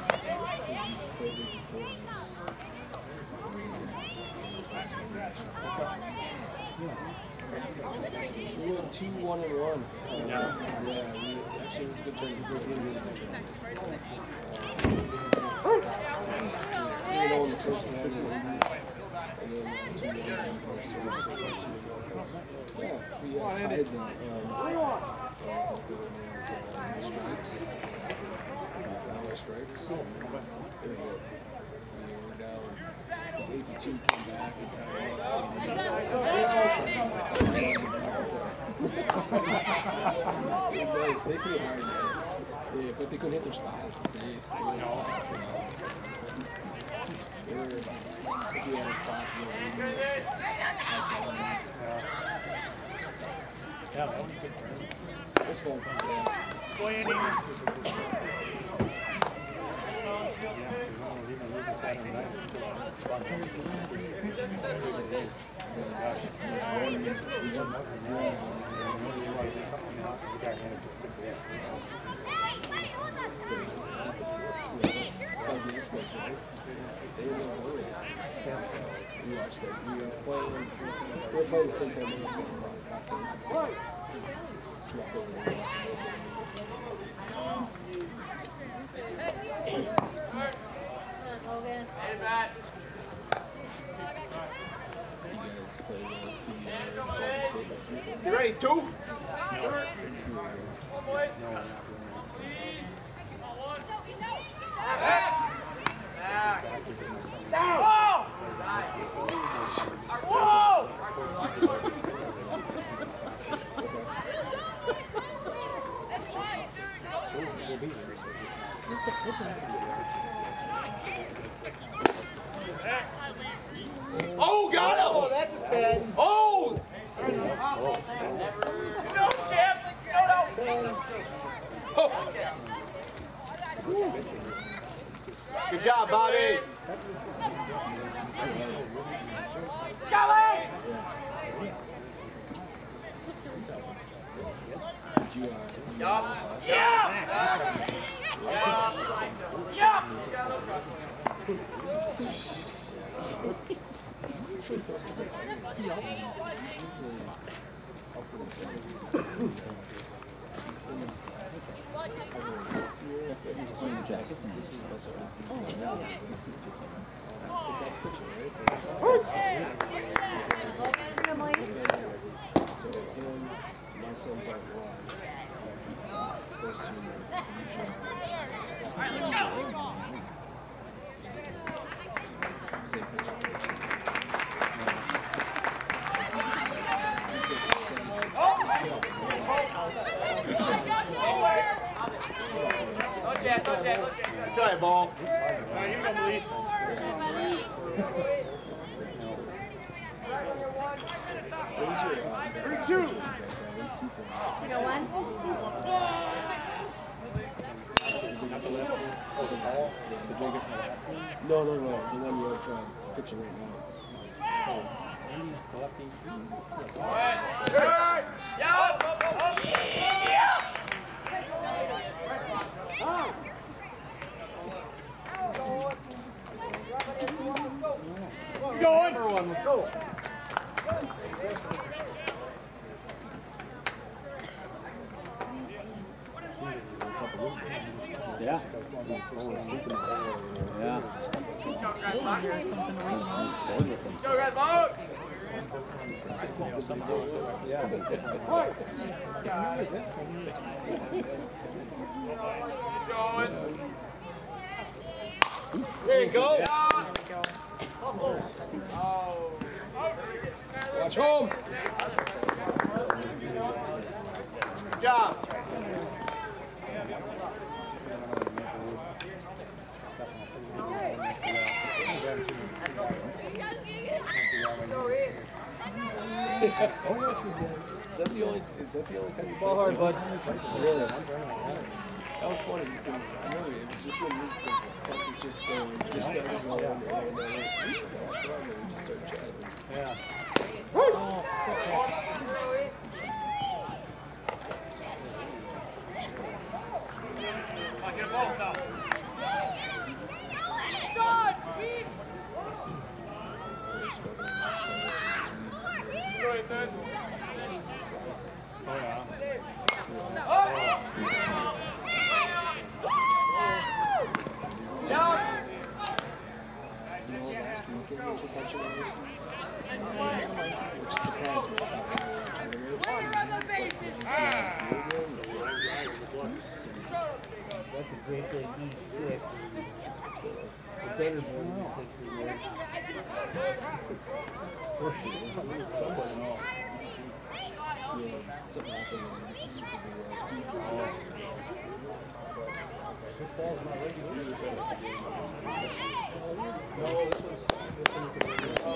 We went two, one, and one. Uh, yeah. Yeah, we, actually, it was a good turn. Good game. first one, and then two more, so it was six and two. Yeah, we uh, tied the, um, uh, the strikes. The strikes. They were good. We were down. It was eight to two, came back and tied it. Nice. They played hard, man. They, but they couldn't hit their spots. They, they were, they were, if we had a clock, you know, high sevens. Yeah, that was good. It was fun. Yeah. Yeah, because one was even losing Saturday night. It's fun. We watched that. We were playing. We were playing the same time. We were playing Constellations. Swept over there. Logan. Hey, Matt. You guys play well. You ready, two? Come, boys. No, we're not doing Oh, got him! Oh, that's a ten. Oh! No, champ. No, no. Oh. Good job, Bobby. Kelly! Did you, uh, Yup. Yeah. Yup. Try it, ball. All right, here we go, Melise. what is your, uh, Three, two. You know one? The bigger, no, no, no, the one you're uh, pitching right now. Going. Number one, let's go. Yeah. Yeah. Go, guys, vote! Going. There you go. Watch home. Good job. Is that the only? Is that the only time you ball hard, bud? Really? That was funny because I remember it was just when we, the fuck was just going, just started going, and then that's fun, and we just started chatting. Yeah. Get a ball now. Good, man. Oh, yeah. Down. You know, fingers a bunch of those. Which surprised me. I thought they were tournament. But when you see how they feel again, it's like, That's a great big E six. The better than E six is there. somebody else. Yeah, something happened and it's a super good work. This ball's not ready to do it. No, this was this one could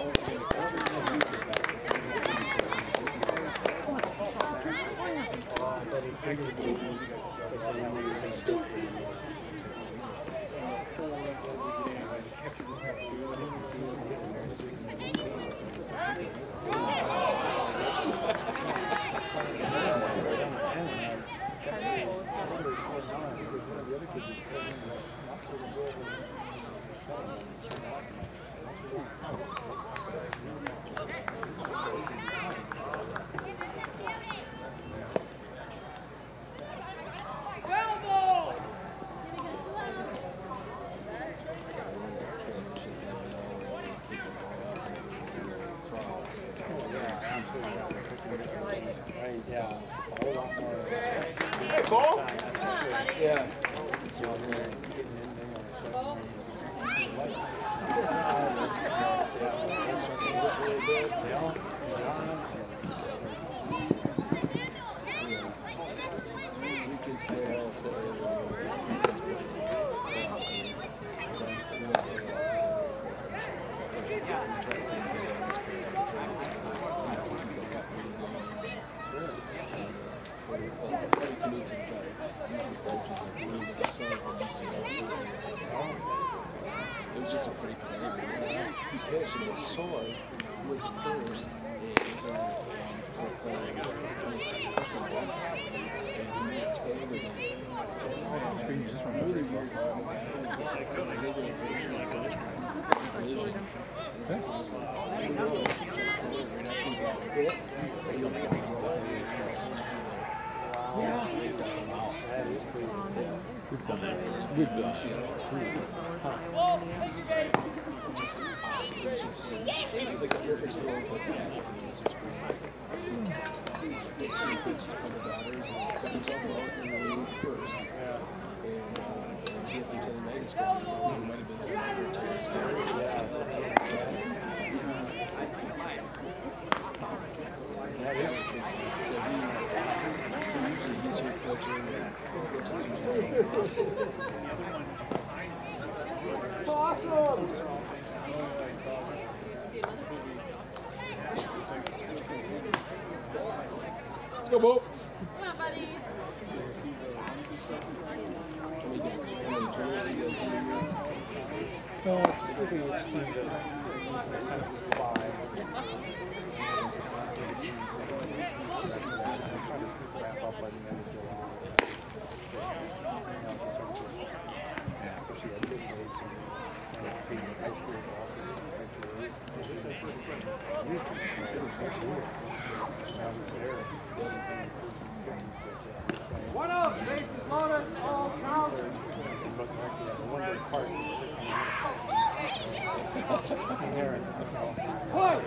Yeah, a whole lot more. Hey, Cole! yeah. Weekends play also. It was just a freak thing. It was like, he pitched and was sore with the first. And it was on um, playing his freshman ball. And he made a tag with him. And just really weird ball in the back. And they were like, collision. And it's awesome. Right after he got hit, they were like, Yeah. That is crazy. We've done that. We've done that. Just, it was just, it was like a perfect storm for that. It was just great. He pitched a couple batters and took himself out and then he went to first. And, uh, and he had some tendonitis going on. There might have been some other tendonitis going on. That is just, so he, so usually he's here coaching and Brooks is usually awesome! Let's go, Bo. Come on, buddies. How many days? How many tournaments do you guys do? Uh, typically each team does five. Wrap up by the end of July. Yeah, especially at this age, and being in high school also. What up? Bases loaded, all count. What?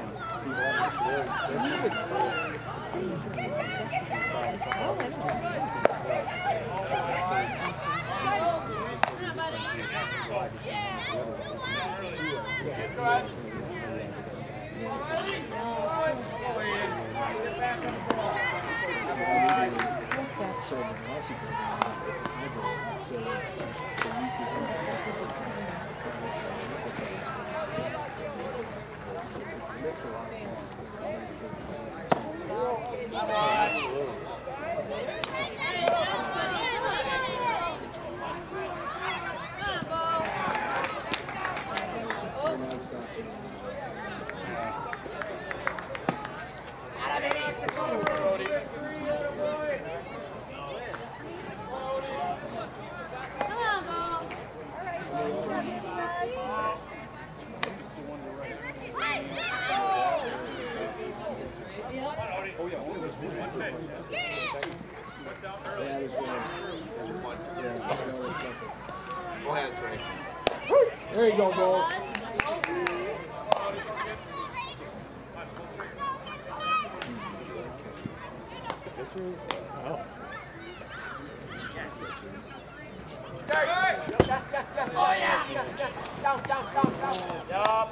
So the velocity program, it's a hybrid, so it's so you can that's for a lot of fun. It's Go ahead, Trey. There you go, Bo. Oh. Oh yeah! Down, down, down, down. Yup.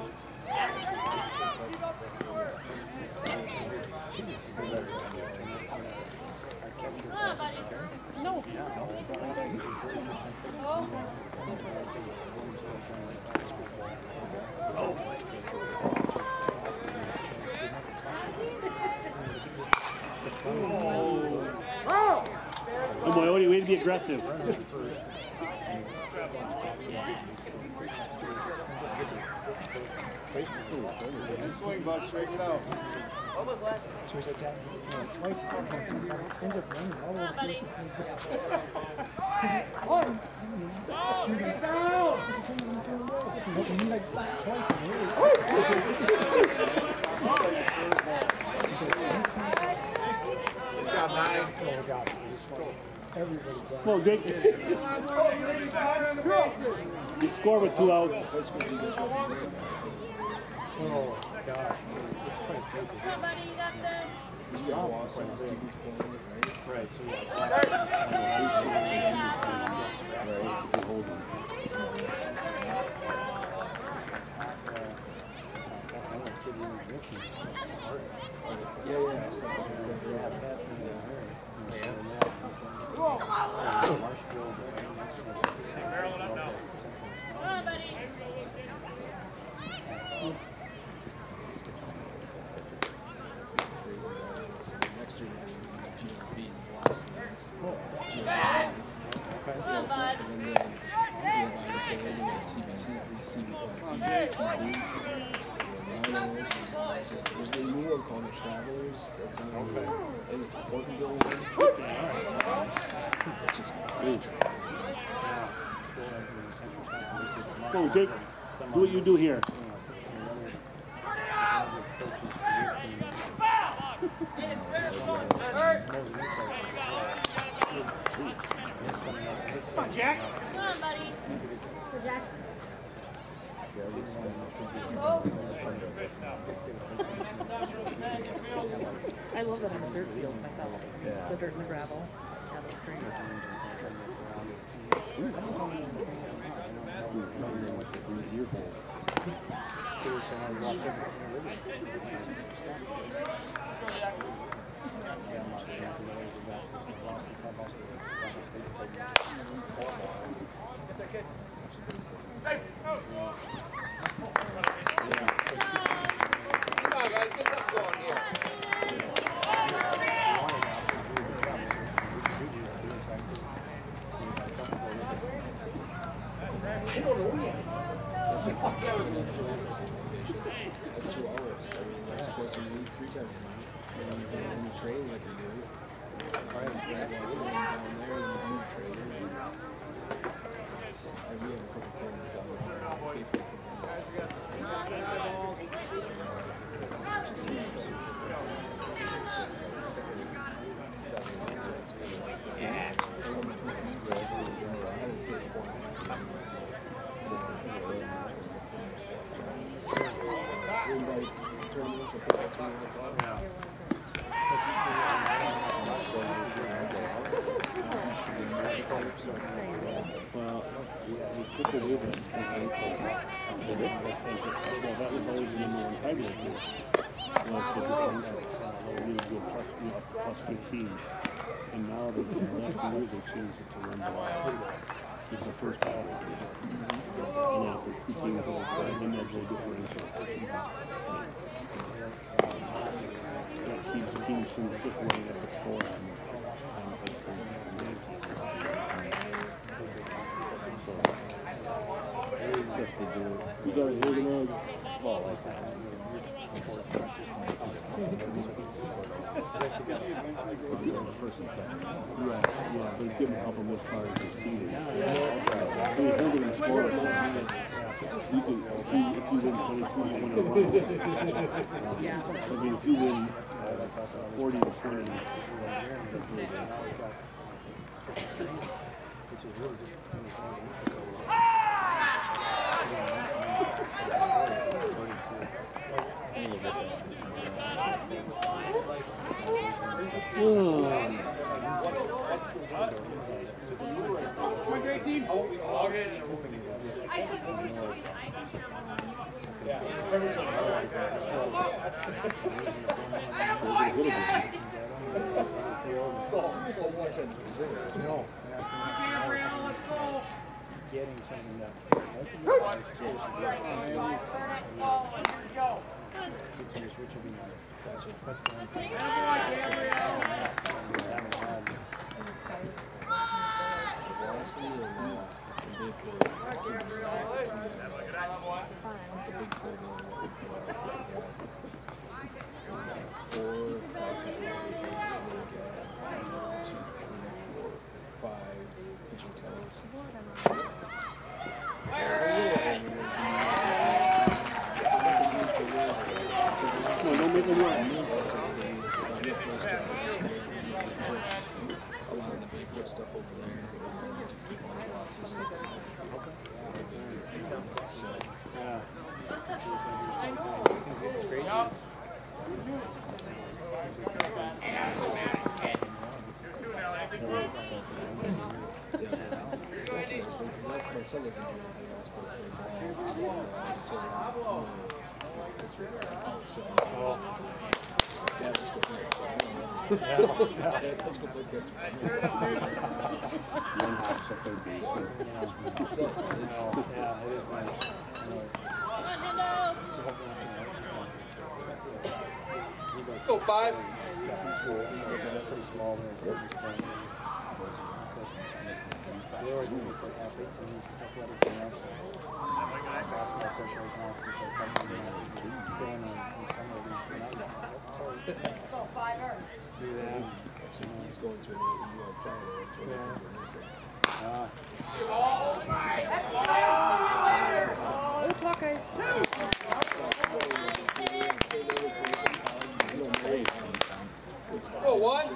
No. Come on, Odie, way to be aggressive. Nice swing, bud. Straighten it out. What was left? Good job, nine. Well, Jake, you score with two outs. That's because you just represented. Oh, gosh. Come on, buddy, you got this. Because you have Boston and Stevens playing, right? Right, so Right, if you hold them. Yeah, yeah. I still think Yeah, that- that, yeah. Come on, buddy. Next year, G M B and Boston. Come on, bud. And then we have Idaho, and then C B C, C B C, T V, Rhinos, and there's a new one called the Travelers. That's on, I think it's Portonville. It's just insane. So, Jake, do what you do here. Come on, buddy. For Jack. I love that I'm a dirt field myself. The dirt and the gravel. Yeah, that's great. Come on, guys, get something going here. That's two hours. I mean, that's supposed to be three times a week. And when you train like you do, probably grab lots of them down there and you do training. And we have a couple kids out there. People invite tournaments, I think that's what we're talking Well, we took the waiver. So that was always the number one tiebreaker. Was the difference. We would go plus, plus fifteen. And now the last few years they changed it to one ball. It's the first tiebreaker. And then for two teams, then there's no differential. That seems teams from the fifth one at the score. You gotta hear the noise. Well, like that. Yeah, yeah, but it didn't help them as far as the seeding. I mean, holding the score is not you can, if you, if you win twenty-two, you win a round. I mean, if you win forty to twenty, Oh, I said four three. Yeah. Trevor's like, oh, I don't like it. so, so much at the center. No. Gabriel, let's go. Getting something that. Which will be nice. That's the one thing. Velocity or uh, the big play? It's a big play though. Four, five, pitching toes. Well, don't make them run. A lot of the big boy stuff over there. So, Yeah. that's interesting because my son doesn't do anything else but play ball. So, um, that's really cool. So, yeah, let's go play. Yeah, let's go play cricket. One hops at third base. It's nice. Yeah, it is nice. It's a whole nice thing. Let's go five. They're pretty small when they're playing. They always think it's like athletes and these athletic camps. Basketball coach always wants to play something and going on some of them. Do that. Actually, he's going to an U L final. That's what we're missing. Ah. Oh, talk guys. Oh, one.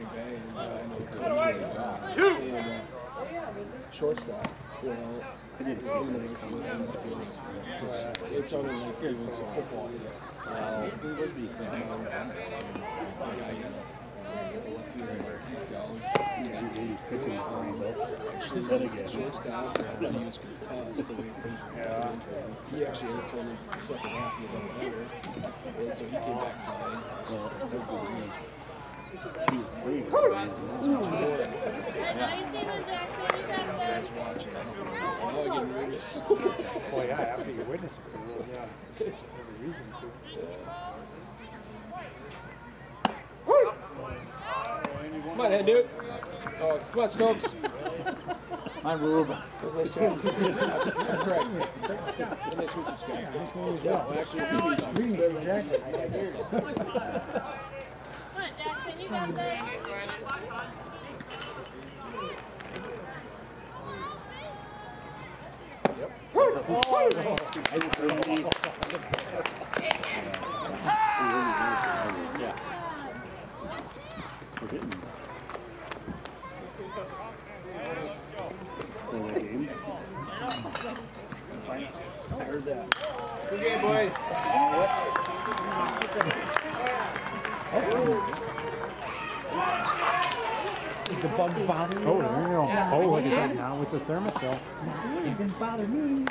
Shortstop, you know, it's in the field. It's only like it was a football here. Uh, it would be. Um, He's pitching for me, Actually, but again. shortstop, he was concussed the way things were going. He actually entered in the second half of the doubleheader, and so he came back fine. It's just like, He was great. that's what you want. I was watching. Now I get nervous. Well, yeah, after you witness it for real, yeah. It's every reason to. Come on, head, dude. Oh, come on, Stokes. My Rube. That's nice chat. I'm Craig. Let me switch this guy. Yeah, well, actually, it's better than I got yours. Come on, Jackson, you got this. We're hitting. Play that game. I heard that. Good game, boys. The bugs bother you? Oh, there you go. Oh, look at that now with the thermocell. It didn't bother me.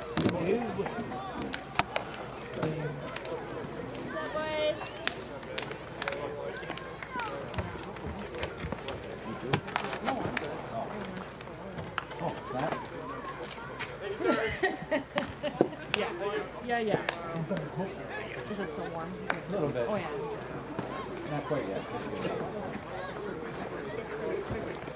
Oh, that. Yeah. Yeah, yeah. Is it still warm? A little bit. Oh, yeah. Not quite yet.